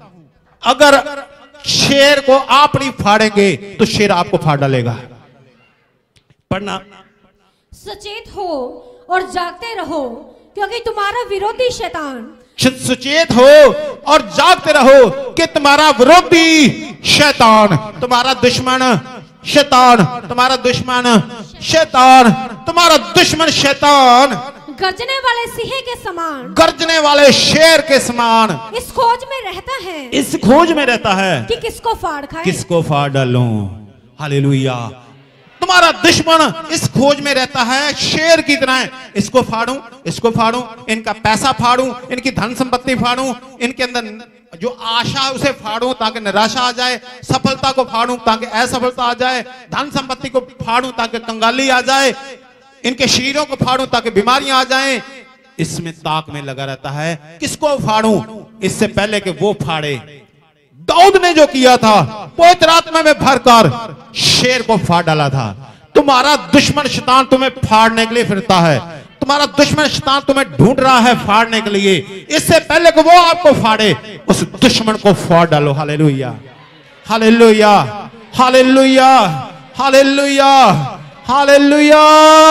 अगर शेर को आप नहीं फाड़ेंगे तो शेर आपको फाड़ डालेगा। पढ़ना, सचेत हो और जागते रहो, क्योंकि तुम्हारा विरोधी शैतान सुचेत हो और जागते रहो कि तुम्हारा विरोधी शैतान, तुम्हारा दुश्मन शैतान, तुम्हारा दुश्मन शैतान, तुम्हारा दुश्मन शैतान गर्जने वाले सिंह के समान, गर्जने वाले शेर के समान इस खोज में रहता है, इस खोज में रहता है कि किसको फाड़ खाए, किसको फाड़ डालूं। हालेलुया। तुम्हारा दुश्मन इस खोज में रहता है शेर की तरह, इसको फाड़ूं, इसको फाड़ूं, इनका पैसा फाड़ूं, इनकी धन संपत्ति फाड़ूं, इनके अंदर जो आशा है उसे फाड़ूं ताकि निराशा आ जाए, सफलता को फाड़ूं ताकि असफलता आ जाए, धन संपत्ति को फाड़ूं ताकि कंगाली आ जाए, इनके शरीरों को फाड़ूं ताकि बीमारियां आ जाएं। इसमें ताक में लगा रहता है किसको फाड़ूं, इससे पहले कि वो फाड़े। दाऊद ने जो किया था पवित्र आत्मा में भरकर शेर को फाड़ डाला था। तुम्हारा दुश्मन शैतान तुम्हें फाड़ने के लिए फिरता है, तुम्हारा दुश्मन शैतान तुम्हें ढूंढ रहा है फाड़ने के लिए। इससे पहले कि वो आपको फाड़े उस दुश्मन को फाड़ डालो। Hallelujah, hallelujah, hallelujah, hallelujah, hallelujah.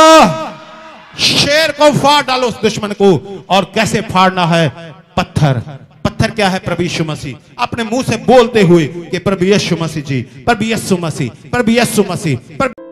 शेर को फाड़ डालो उस दुश्मन को। और कैसे फाड़ना है? पत्थर। पत्थर क्या है? प्रभु यीशु मसीह। अपने मुंह से बोलते हुए कि प्रभु यीशु मसीह जी, प्रभु यीशु मसीह, प्रभु यीशु मसीह,